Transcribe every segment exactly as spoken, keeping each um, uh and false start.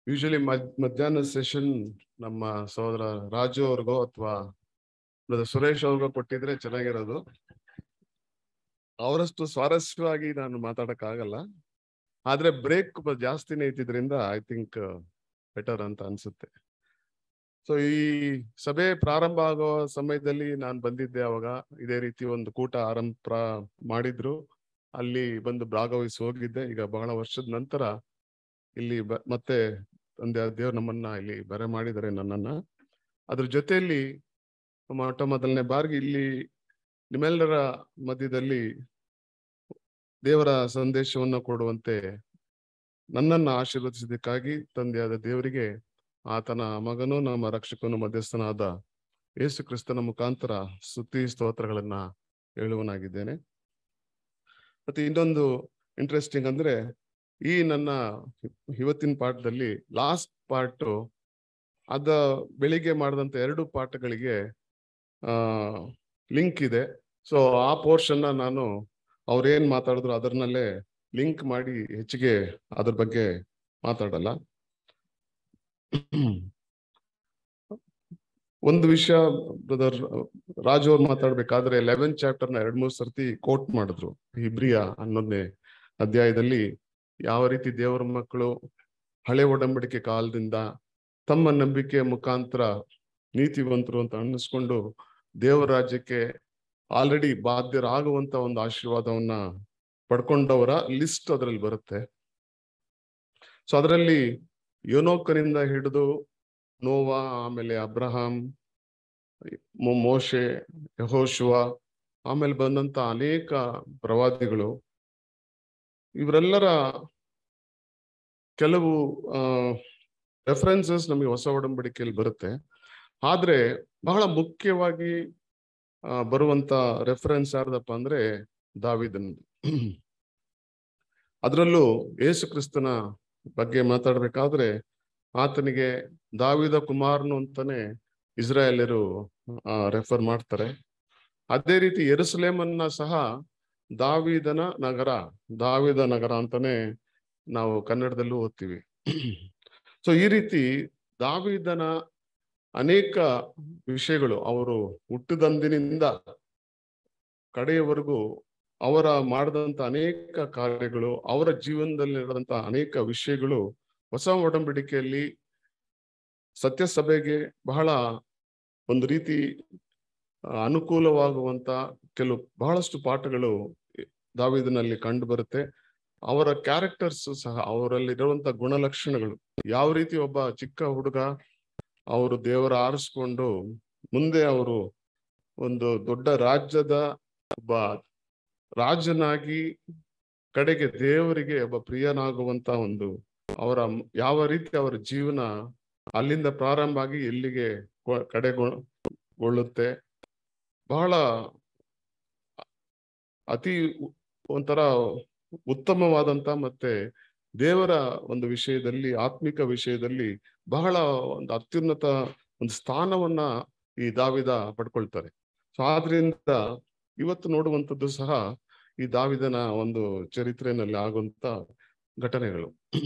Usually ಮದ್ ಮಧ್ಯಾಹ್ನ session ನಮ್ಮ ಸಹೋದರ ರಾಜು ಅವ್ರಿಗೋ ಅಥವಾ ಸುರೇಶ್ ಅವ್ರಿಗೋ ಕೊಟ್ಟಿದ್ರೆ ಚೆನ್ನಾಗಿರೋದು. ಅವರಷ್ಟು ಸ್ವಾರಸ್ಯವಾಗಿ ನಾನು ಮಾತಾಡಕ್ ಆಗಲ್ಲ, ಆದ್ರೆ ಬ್ರೇಕ್ ಜಾಸ್ತಿನೇ ಇದ್ದಿದ್ರಿಂದ ಐ ಥಿಂಕ್ ಬೆಟರ್ ಅಂತ ಅನ್ಸುತ್ತೆ. ಸೊ ಈ ಸಭೆ ಪ್ರಾರಂಭ ಆಗೋ ಸಮಯದಲ್ಲಿ ನಾನು ಬಂದಿದ್ದೆ. ಅವಾಗ ಇದೇ ರೀತಿ ಒಂದು ಕೂಟ ಆರಂಭ ಮಾಡಿದ್ರು, ಅಲ್ಲಿ ಬಂದು ಭಾಗವಹಿಸಿ ಹೋಗಿದ್ದೆ. ಈಗ ಬಹಳ ವರ್ಷದ ನಂತರ ಇಲ್ಲಿ ಬ ಮತ್ತೆ ತಂದೆ ದೇವ್ರು ನಮ್ಮನ್ನ ಇಲ್ಲಿ ಬರೆ ಮಾಡಿದ್ದಾರೆ ನನ್ನನ್ನ. ಅದ್ರ ಜೊತೆಯಲ್ಲಿ ಮೊಟ್ಟ ಮೊದಲನೇ ಬಾರಿಗೆ ಇಲ್ಲಿ ನಿಮ್ಮೆಲ್ಲರ ಮಧ್ಯದಲ್ಲಿ ದೇವರ ಸಂದೇಶವನ್ನು ಕೊಡುವಂತೆ ನನ್ನನ್ನು ಆಶೀರ್ವದಿಸಿದ್ದಕ್ಕಾಗಿ ತಂದೆಯಾದ ದೇವರಿಗೆ, ಆತನ ಮಗನು ನಮ್ಮ ರಕ್ಷಕನು ಮಧ್ಯಸ್ಥನಾದ ಯೇಸು ಕ್ರಿಸ್ತನ ಮುಖಾಂತರ ಸ್ತುತಿ ಸ್ತೋತ್ರಗಳನ್ನ ಹೇಳುವನಾಗಿದ್ದೇನೆ. ಮತ್ತೆ ಇನ್ನೊಂದು ಇಂಟ್ರೆಸ್ಟಿಂಗ್ ಅಂದ್ರೆ, ಈ ನನ್ನ ಇವತ್ತಿನ ಪಾಠದಲ್ಲಿ ಲಾಸ್ಟ್ ಪಾರ್ಟ್ ಅದ ಬೆಳಿಗ್ಗೆ ಮಾಡಿದಂತ ಎರಡು ಪಾಠಗಳಿಗೆ ಆ ಲಿಂಕ್ ಇದೆ. ಸೊ ಆ ಪೋರ್ಷನ್ ನಾನು ಅವ್ರೇನ್ ಮಾತಾಡಿದ್ರು ಅದರನಲ್ಲೇ ಲಿಂಕ್ ಮಾಡಿ ಹೆಚ್ಚಿಗೆ ಅದ್ರ ಬಗ್ಗೆ ಮಾತಾಡಲ್ಲ. ಒಂದು ವಿಷಯ ಬ್ರದರ್ ರಾಜು ಅವ್ರು ಮಾತಾಡ್ಬೇಕಾದ್ರೆ ಲೆವೆನ್ ಚಾಪ್ಟರ್ನ ಎರಡ್ ಮೂರ್ ಸರ್ತಿ ಕೋಟ್ ಮಾಡಿದ್ರು. ಇಬ್ರಿಯ ಹನ್ನೊಂದನೇ ಅಧ್ಯಾಯದಲ್ಲಿ ಯಾವ ರೀತಿ ದೇವರ ಮಕ್ಕಳು ಹಳೆ ಒಡಂಬಡಿಕೆ ಕಾಲದಿಂದ ತಮ್ಮ ನಂಬಿಕೆಯ ಮುಖಾಂತರ ನೀತಿವಂತರು ಅಂತ ಅನ್ನಿಸ್ಕೊಂಡು ದೇವರ ರಾಜ್ಯಕ್ಕೆ ಆಲ್ರೆಡಿ ಬಾಧ್ಯರಾಗುವಂತ ಒಂದು ಆಶೀರ್ವಾದವನ್ನ ಪಡ್ಕೊಂಡವರ ಲಿಸ್ಟ್ ಅದರಲ್ಲಿ ಬರುತ್ತೆ. ಸೊ ಅದರಲ್ಲಿ ಯೋನೋಕನಿಂದ ಹಿಡಿದು ನೋವಾ, ಆಮೇಲೆ ಅಬ್ರಹಾಂ, ಮೋಶೆ, ಯೆಹೋಶುವ, ಆಮೇಲೆ ಬಂದಂತ ಅನೇಕ ಪ್ರವಾದಿಗಳು, ಇವರೆಲ್ಲರ ಕೆಲವು ರೆಫರೆನ್ಸಸ್ ನಮಗೆ ಹೊಸ ಒಡಂಬಡಿಕೆಯಲ್ಲಿ ಬರುತ್ತೆ. ಆದ್ರೆ ಬಹಳ ಮುಖ್ಯವಾಗಿ ಬರುವಂತ ರೆಫರೆನ್ಸ್ ಯಾರ್ದಪ್ಪ ಅಂದ್ರೆ ದಾವೀದನದು. ಅದರಲ್ಲೂ ಯೇಸು ಕ್ರಿಸ್ತನ ಬಗ್ಗೆ ಮಾತಾಡ್ಬೇಕಾದ್ರೆ ಆತನಿಗೆ ದಾವೀದ ಕುಮಾರನು ಅಂತಾನೆ ಇಸ್ರಾಯೇಲರು ರೆಫರ್ ಮಾಡ್ತಾರೆ. ಅದೇ ರೀತಿ ಯೆರೂಸಲೇಮನ್ನ ಸಹ ದಾವೀದನ ನಗರ, ದಾವೀದ ನಗರ ಅಂತಾನೆ ನಾವು ಕನ್ನಡದಲ್ಲೂ ಓದ್ತೀವಿ. ಸೊ ಈ ರೀತಿ ದಾವೀದನ ಅನೇಕ ವಿಷಯಗಳು, ಅವರು ಹುಟ್ಟಿದಂದಿನಿಂದ ಕಡೆಯವರೆಗೂ ಅವರ ಮಾಡಿದಂತ ಅನೇಕ ಕಾರ್ಯಗಳು, ಅವರ ಜೀವನದಲ್ಲಿ ನಡೆದಂತ ಅನೇಕ ವಿಷಯಗಳು ಹೊಸ ಒಡಂಬಡಿಕೆಯಲ್ಲಿ ಸತ್ಯಸಭೆಗೆ ಬಹಳ ಒಂದು ರೀತಿ ಅನುಕೂಲವಾಗುವಂತ ಕೆಲವು ಬಹಳಷ್ಟು ಪಾಠಗಳು ದಾವೀದನಲ್ಲಿ ಕಂಡು ಬರುತ್ತೆ. ಅವರ ಕ್ಯಾರೆಕ್ಟರ್ಸ್ ಸಹ, ಅವರಲ್ಲಿರುವಂತ ಗುಣಲಕ್ಷಣಗಳು, ಯಾವ ರೀತಿ ಒಬ್ಬ ಚಿಕ್ಕ ಹುಡುಗ ಅವರು ದೇವರ ಆರಿಸ್ಕೊಂಡು ಮುಂದೆ ಅವರು ಒಂದು ದೊಡ್ಡ ರಾಜ್ಯದ ಒಬ್ಬ ರಾಜನಾಗಿ ಕಡೆಗೆ ದೇವರಿಗೆ ಒಬ್ಬ ಪ್ರಿಯನಾಗುವಂತ ಒಂದು ಅವರ ಯಾವ ರೀತಿ ಅವರ ಜೀವನ ಅಲ್ಲಿಂದ ಪ್ರಾರಂಭ ಆಗಿ ಎಲ್ಲಿಗೆ ಕಡೆಗೊಳ್ಳುತ್ತೆ, ಬಹಳ ಅತಿ ಒಂಥರ ಉತ್ತಮವಾದಂತ ಮತ್ತೆ ದೇವರ ಒಂದು ವಿಷಯದಲ್ಲಿ, ಆತ್ಮಿಕ ವಿಷಯದಲ್ಲಿ ಬಹಳ ಒಂದು ಅತ್ಯುನ್ನತ ಒಂದು ಸ್ಥಾನವನ್ನ ಈ ದಾವೀದ ಪಡ್ಕೊಳ್ತಾರೆ. ಸೊ ಆದ್ರಿಂದ ಇವತ್ತು ನೋಡುವಂಥದ್ದು ಸಹ ಈ ದಾವೀದನ ಒಂದು ಚರಿತ್ರೆಯಲ್ಲಿ ಆಗುವಂತ ಘಟನೆಗಳು.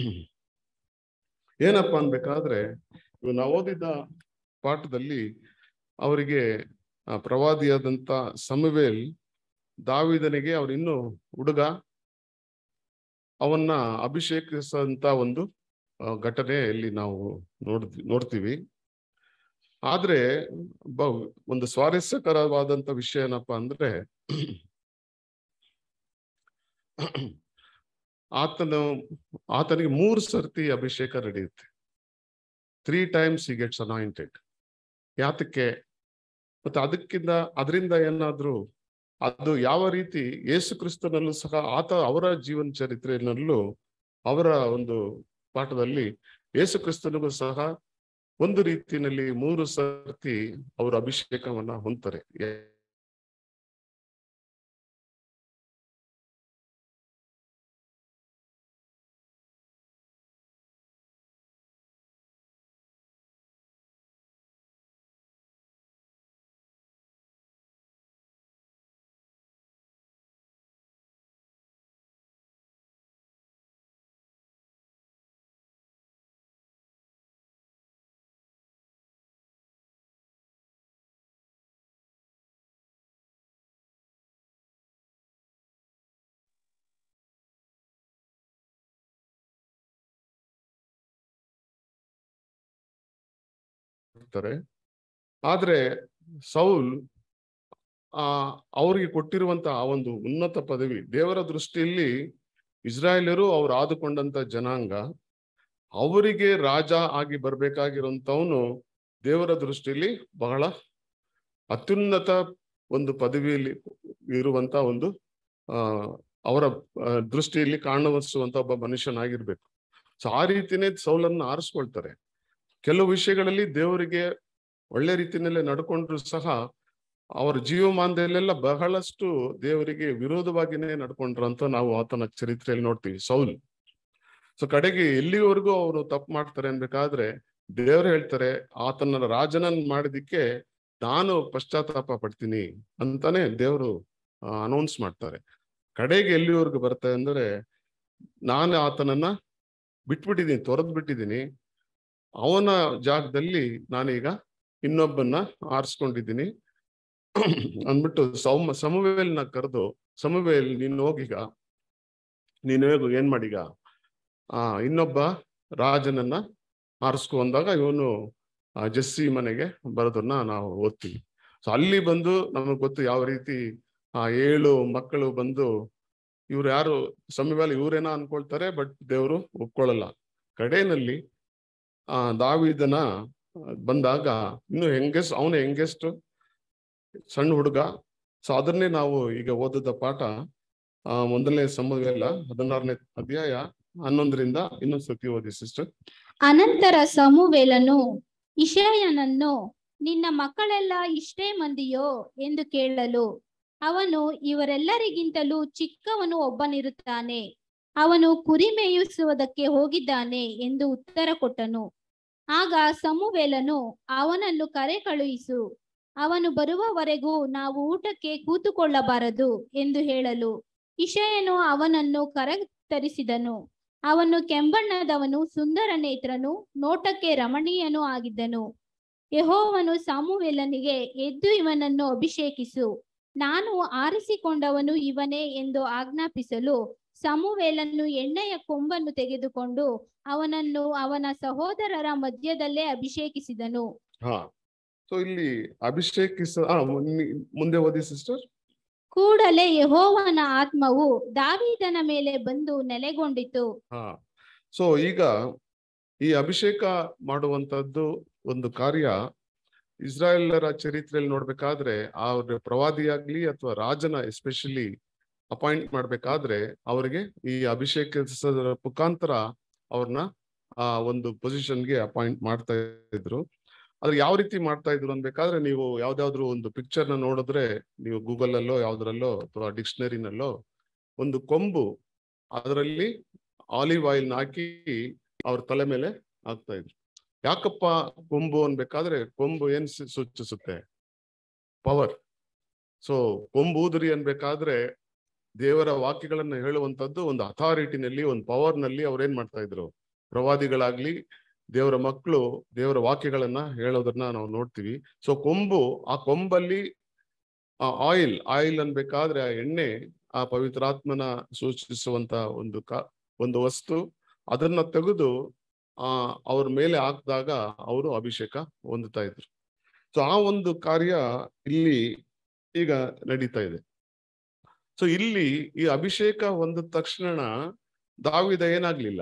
ಏನಪ್ಪಾ ಅನ್ಬೇಕಾದ್ರೆ, ನಾವು ಓದಿದ ಪಾಠದಲ್ಲಿ ಅವರಿಗೆ ಪ್ರವಾದಿಯಾದಂತ ಸಮುವೇಲ್ ದಾವೀದನಿಗೆ, ಅವ್ರು ಇನ್ನು ಹುಡುಗ, ಅವನ್ನ ಅಭಿಷೇಕಿಸಂತ ಒಂದು ಘಟನೆಯಲ್ಲಿ ನಾವು ನೋಡ್ ನೋಡ್ತೀವಿ. ಆದ್ರೆ ಒಂದು ಸ್ವಾರಸ್ಯಕರವಾದಂತ ವಿಷಯ ಏನಪ್ಪಾ ಅಂದ್ರೆ, ಆತನು ಆತನಿಗೆ ಮೂರು ಸರ್ತಿ ಅಭಿಷೇಕ ನಡೆಯುತ್ತೆ. Three times he gets anointed. ಯಾತಕ್ಕೆ? ಮತ್ತೆ ಅದಕ್ಕಿಂತ ಅದರಿಂದ ಏನಾದ್ರು ಅದು ಯಾವ ರೀತಿ ಯೇಸು ಕ್ರಿಸ್ತನಲ್ಲೂ ಸಹ ಆತ ಅವರ ಜೀವನ ಚರಿತ್ರೆಯಲ್ಲೂ ಅವರ ಒಂದು ಪಾಠದಲ್ಲಿ ಯೇಸು ಕ್ರಿಸ್ತನಿಗೂ ಸಹ ಒಂದು ರೀತಿಯಲ್ಲಿ ಮೂರು ಸರ್ತಿ ಅವರು ಅಭಿಷೇಕವನ್ನ ಹೊಂದ್ತಾರೆ. ಮಾಡ್ತಾರೆ. ಆದ್ರೆ ಸೌಲ್ ಆ ಅವ್ರಿಗೆ ಕೊಟ್ಟಿರುವಂತ ಆ ಒಂದು ಉನ್ನತ ಪದವಿ ದೇವರ ದೃಷ್ಟಿಯಲ್ಲಿ ಇಸ್ರಾಯೇಲರು ಅವ್ರು ಆದುಕೊಂಡಂತ ಜನಾಂಗ, ಅವರಿಗೆ ರಾಜ ಆಗಿ ಬರ್ಬೇಕಾಗಿರುವಂತವನು ದೇವರ ದೃಷ್ಟಿಯಲ್ಲಿ ಬಹಳ ಅತ್ಯುನ್ನತ ಒಂದು ಪದವಿಯಲ್ಲಿ ಇರುವಂತ ಒಂದು ಆ ಅವರ ದೃಷ್ಟಿಯಲ್ಲಿ ಕಾಣಿಸುವಂತ ಒಬ್ಬ ಮನುಷ್ಯನಾಗಿರ್ಬೇಕು. ಸೊ ಆ ರೀತಿನೇ ಸೌಲನ್ನ ಆರಿಸ್ಕೊಳ್ತಾರೆ. ಕೆಲವು ವಿಷಯಗಳಲ್ಲಿ ದೇವರಿಗೆ ಒಳ್ಳೆ ರೀತಿಯಲ್ಲೇ ನಡ್ಕೊಂಡ್ರು ಸಹ ಅವರ ಜೀವಮಾನದಲ್ಲೆಲ್ಲ ಬಹಳಷ್ಟು ದೇವರಿಗೆ ವಿರೋಧವಾಗಿನೇ ನಡ್ಕೊಂಡ್ರು ಅಂತ ನಾವು ಆತನ ಚರಿತ್ರೆಯಲ್ಲಿ ನೋಡ್ತೀವಿ ಸೌಲ್. ಸೊ ಕಡೆಗೆ ಎಲ್ಲಿವರೆಗೂ ಅವರು ತಪ್ಪು ಮಾಡ್ತಾರೆ ಅನ್ಬೇಕಾದ್ರೆ ದೇವರು ಹೇಳ್ತಾರೆ ಆತನ ರಾಜನನ್ನ ಮಾಡಿದಿಕ್ಕೆ ನಾನು ಪಶ್ಚಾತ್ತಾಪ ಪಡ್ತೀನಿ ಅಂತಾನೆ ದೇವರು ಅನೌನ್ಸ್ ಮಾಡ್ತಾರೆ. ಕಡೆಗೆ ಎಲ್ಲಿವರೆಗೂ ಬರ್ತದೆ ಅಂದ್ರೆ ನಾನು ಆತನನ್ನ ಬಿಟ್ಬಿಟ್ಟಿದ್ದೀನಿ, ತೊರೆದ್ ಬಿಟ್ಟಿದ್ದೀನಿ, ಅವನ ಜಾಗದಲ್ಲಿ ನಾನೀಗ ಇನ್ನೊಬ್ಬನ್ನ ಆರಿಸ್ಕೊಂಡಿದ್ದೀನಿ ಅಂದ್ಬಿಟ್ಟು ಸೌಮ ಸಮುವೇಲ್ನ ಕರೆದು, ಸಮುವೇಲ್ ನೀನು ಹೋಗೀಗ, ನೀನು ಹೋಗು ಏನ್ ಮಾಡೀಗ ಆ ಇನ್ನೊಬ್ಬ ರಾಜನನ್ನ ಆರಿಸ್ಕೊ ಅಂದಾಗ ಇವನು ಜಸ್ಸಿ ಮನೆಗೆ ಬರೋದನ್ನ ನಾವು ಓದ್ತೀವಿ. ಸೊ ಅಲ್ಲಿ ಬಂದು ನಮಗ್ ಗೊತ್ತು ಯಾವ ರೀತಿ ಆ ಏಳು ಮಕ್ಕಳು ಬಂದು ಇವ್ರು ಯಾರು ಸಮುವೇಲ್ ಇವ್ರೇನ ಅನ್ಕೊಳ್ತಾರೆ, ಬಟ್ ದೇವರು ಒಪ್ಕೊಳ್ಳಲ್ಲ. ಕಡೆಯಲ್ಲಿ ಆ ದಾವೀದನ ಬಂದಾಗ ಇನ್ನು ಹೆಂಗೆಸ್ಟ್ ಅವನು ಹೆಂಗೆಸ್ಟ್ ಸಣ್ಣ ಹುಡುಗ. ಸೊ ಅದನ್ನೇ ನಾವು ಈಗ ಓದದ ಪಾಠ ಆ ಮೊದಲನೇ ಸಮುವೇಲ ಹದಿನಾರನೇ ಅಧ್ಯಾಯ ಹನ್ನೊಂದರಿಂದ ಇನ್ನೊಂದು ಸತಿ ಓದಿ ಸಿಸ್ಟರ್. ಅನಂತರ ಸಮುವೇಲನು ಇಷಯನನ್ನು, ನಿನ್ನ ಮಕ್ಕಳೆಲ್ಲ ಇಷ್ಟೇ ಮಂದಿಯೋ ಎಂದು ಕೇಳಲು, ಅವನು, ಇವರೆಲ್ಲರಿಗಿಂತಲೂ ಚಿಕ್ಕವನು ಒಬ್ಬನಿರುತ್ತಾನೆ, ಅವನು ಕುರಿ ಮೇಯಿಸುವುದಕ್ಕೆ ಹೋಗಿದ್ದಾನೆ ಎಂದು ಉತ್ತರ ಕೊಟ್ಟನು. ಆಗ ಸಮುವೇಲನು, ಅವನನ್ನು ಕರೆ ಕಳುಹಿಸು, ಅವನು ಬರುವವರೆಗೂ ನಾವು ಊಟಕ್ಕೆ ಕೂತುಕೊಳ್ಳಬಾರದು ಎಂದು ಹೇಳಲು, ಇಷಯನು ಅವನನ್ನು ಕರೆತರಿಸಿದನು. ಅವನು ಕೆಂಬಣ್ಣದವನು, ಸುಂದರ ನೇತ್ರನು, ನೋಟಕ್ಕೆ ರಮಣೀಯನೂ ಆಗಿದ್ದನು. ಯೆಹೋವನು ಸಮುವೇಲನಿಗೆ, ಎದ್ದು ಇವನನ್ನು ಅಭಿಷೇಕಿಸು, ನಾನು ಆರಿಸಿಕೊಂಡವನು ಇವನೇ ಎಂದು ಆಜ್ಞಾಪಿಸಲು, ಸಮುವೇಲನು ಎಣ್ಣೆಯ ಕೊಂಬನ್ನು ತೆಗೆದುಕೊಂಡು ಅವನನ್ನು ಅವನ ಸಹೋದರರ ಮಧ್ಯದಲ್ಲೇ ಅಭಿಷೇಕಿಸಿದನು. ಹಾ ಸೊ ಇಲ್ಲಿ ಅಭಿಷೇಕಿಸ ಮುಂದೆ ಓದಿ ಸಿಸ್ಟರ್. ಕೂಡಲೇ ಯೆಹೋವನ ಆತ್ಮವು ದಾವೀದನ ಮೇಲೆ ಬಂದು ನೆಲೆಗೊಂಡಿತು. ಹಾ ಸೊ ಈಗ ಈ ಅಭಿಷೇಕ ಮಾಡುವಂತದ್ದು ಒಂದು ಕಾರ್ಯ ಇಸ್ರಾಯೇಲರ ಚರಿತ್ರೆಯಲ್ಲಿ ನೋಡ್ಬೇಕಾದ್ರೆ ಅವ್ರ ಪ್ರವಾದಿಯಾಗ್ಲಿ ಅಥವಾ ರಾಜನ ಎಸ್ಪೆಷಲಿ ಅಪಾಯಿಂಟ್ ಮಾಡ್ಬೇಕಾದ್ರೆ ಅವ್ರಿಗೆ ಈ ಅಭಿಷೇಕಿಸೋದ್ರ ಮುಖಾಂತರ ಅವ್ರನ್ನ ಆ ಒಂದು ಪೊಸಿಷನ್ಗೆ ಅಪಾಯಿಂಟ್ ಮಾಡ್ತಾ ಇದ್ರು. ಅದ್ರ ಯಾವ ರೀತಿ ಮಾಡ್ತಾ ಇದ್ರು ಅನ್ಬೇಕಾದ್ರೆ ನೀವು ಯಾವ್ದಾದ್ರು ಒಂದು ಪಿಕ್ಚರ್ ನ ನೋಡಿದ್ರೆ, ನೀವು ಗೂಗಲ್ ಅಲ್ಲೋ ಯಾವ್ದ್ರಲ್ಲೋ ಅಥವಾ ಡಿಕ್ಷನರಿನಲ್ಲೋ ಒಂದು ಕೊಂಬು, ಅದರಲ್ಲಿ ಆಲಿವ್ ಆಯಿಲ್ ಹಾಕಿ ಅವ್ರ ತಲೆ ಮೇಲೆ ಹಾಕ್ತಾ ಇದ್ರು. ಯಾಕಪ್ಪ ಕೊಂಬು ಅನ್ಬೇಕಾದ್ರೆ ಕೊಂಬು ಏನ್ ಸೂಚಿಸುತ್ತೆ? ಪವರ್. ಸೊ ಕೊಂಬು ಊದ್ರಿ ಅನ್ಬೇಕಾದ್ರೆ ದೇವರ ವಾಕ್ಯಗಳನ್ನ ಹೇಳುವಂತದ್ದು ಒಂದು ಅಥಾರಿಟಿನಲ್ಲಿ, ಒಂದು ಪವರ್ ನಲ್ಲಿ ಅವ್ರೇನ್ ಮಾಡ್ತಾ ಇದ್ರು, ಪ್ರವಾದಿಗಳಾಗ್ಲಿ ದೇವರ ಮಕ್ಕಳು ದೇವರ ವಾಕ್ಯಗಳನ್ನ ಹೇಳೋದನ್ನ ನಾವು ನೋಡ್ತೀವಿ. ಸೊ ಕೊಂಬು, ಆ ಕೊಂಬಲ್ಲಿ ಆ ಆಯಿಲ್ ಆಯಿಲ್ ಅನ್ಬೇಕಾದ್ರೆ ಆ ಎಣ್ಣೆ ಆ ಪವಿತ್ರಾತ್ಮನ ಸೂಚಿಸುವಂತ ಒಂದು ಕ ಒಂದು ವಸ್ತು. ಅದನ್ನ ತೆಗೆದು ಆ ಅವ್ರ ಮೇಲೆ ಹಾಕಿದಾಗ ಅವರು ಅಭಿಷೇಕ ಹೊಂದುತ್ತಾ ಇದ್ರು. ಸೊ ಆ ಒಂದು ಕಾರ್ಯ ಇಲ್ಲಿ ಈಗ ನಡೀತಾ ಇದೆ. ಸೊ ಇಲ್ಲಿ ಈ ಅಭಿಷೇಕ ಹೊಂದಿದ ತಕ್ಷಣ ದಾವೀದ ಏನಾಗ್ಲಿಲ್ಲ,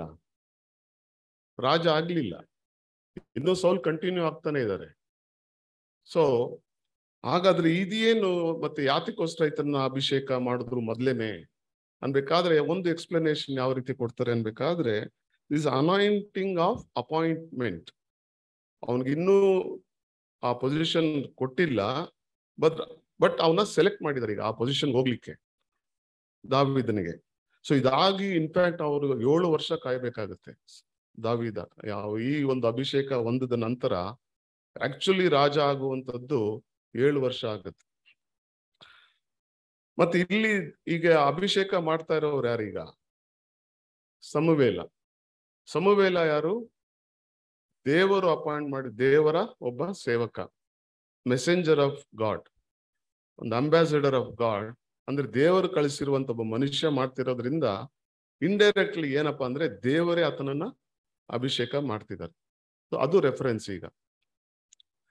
ರಾಜ ಆಗ್ಲಿಲ್ಲ. ಇನ್ನೂ ಸೌಲ್ ಕಂಟಿನ್ಯೂ ಆಗ್ತಾನೆ ಇದ್ದಾರೆ. ಸೊ ಹಾಗಾದ್ರೆ ಇದೇನು ಮತ್ತೆ ಯಾತಕ್ಕೋಸ್ಕರ ಇದನ್ನ ಅಭಿಷೇಕ ಮಾಡಿದ್ರು ಮೊದ್ಲೇನೆ ಅನ್ಬೇಕಾದ್ರೆ ಒಂದು ಎಕ್ಸ್ಪ್ಲನೇಷನ್ ಯಾವ ರೀತಿ ಕೊಡ್ತಾರೆ ಅನ್ಬೇಕಾದ್ರೆ, ದಿಸ್ ಅನಾಯಿಂಟಿಂಗ್ ಆಫ್ ಅಪಾಯಿಂಟ್ಮೆಂಟ್. ಅವನಿಗೆ ಇನ್ನೂ ಆ ಪೊಸಿಷನ್ ಕೊಟ್ಟಿಲ್ಲ, ಬಟ್ ಬಟ್ ಅವನ ಸೆಲೆಕ್ಟ್ ಮಾಡಿದ್ದಾರೆ ಈಗ ಆ ಪೊಸಿಷನ್ ಹೋಗ್ಲಿಕ್ಕೆ ದಾವೀದನಿಗೆ. ಸೊ ಇದಾಗಿ ಇನ್ಫ್ಯಾಕ್ಟ್ ಅವರು ಏಳು ವರ್ಷ ಕಾಯ್ಬೇಕಾಗತ್ತೆ ದಾವೀದ. ಯಾವ ಈ ಒಂದು ಅಭಿಷೇಕ ಹೊಂದಿದ ನಂತರ ಆಕ್ಚುಲಿ ರಾಜ ಆಗುವಂತದ್ದು ಏಳು ವರ್ಷ ಆಗತ್ತೆ. ಮತ್ತೆ ಇಲ್ಲಿ ಈಗ ಅಭಿಷೇಕ ಮಾಡ್ತಾ ಇರೋರು ಯಾರೀಗ? ಸಮುವೇಲ. ಸಮುವೇಲ ಯಾರು? ದೇವರು ಅಪಾಯಿಂಟ್ ಮಾಡಿ, ದೇವರ ಒಬ್ಬ ಸೇವಕ, ಮೆಸೆಂಜರ್ ಆಫ್ ಗಾಡ್, ಒಂದು ಅಂಬಾಸಿಡರ್ ಆಫ್ ಗಾಡ್. ಅಂದ್ರೆ ದೇವರು ಕಳಿಸಿರುವಂತ ಒಬ್ಬ ಮನುಷ್ಯ ಮಾಡ್ತಿರೋದ್ರಿಂದ ಇಂಡೈರೆಕ್ಟ್ಲಿ ಏನಪ್ಪಾ ಅಂದ್ರೆ ದೇವರೇ ಆತನನ್ನ ಅಭಿಷೇಕ ಮಾಡ್ತಿದ್ದಾರೆ. ಸೊ ಅದು ರೆಫರೆನ್ಸ್. ಈಗ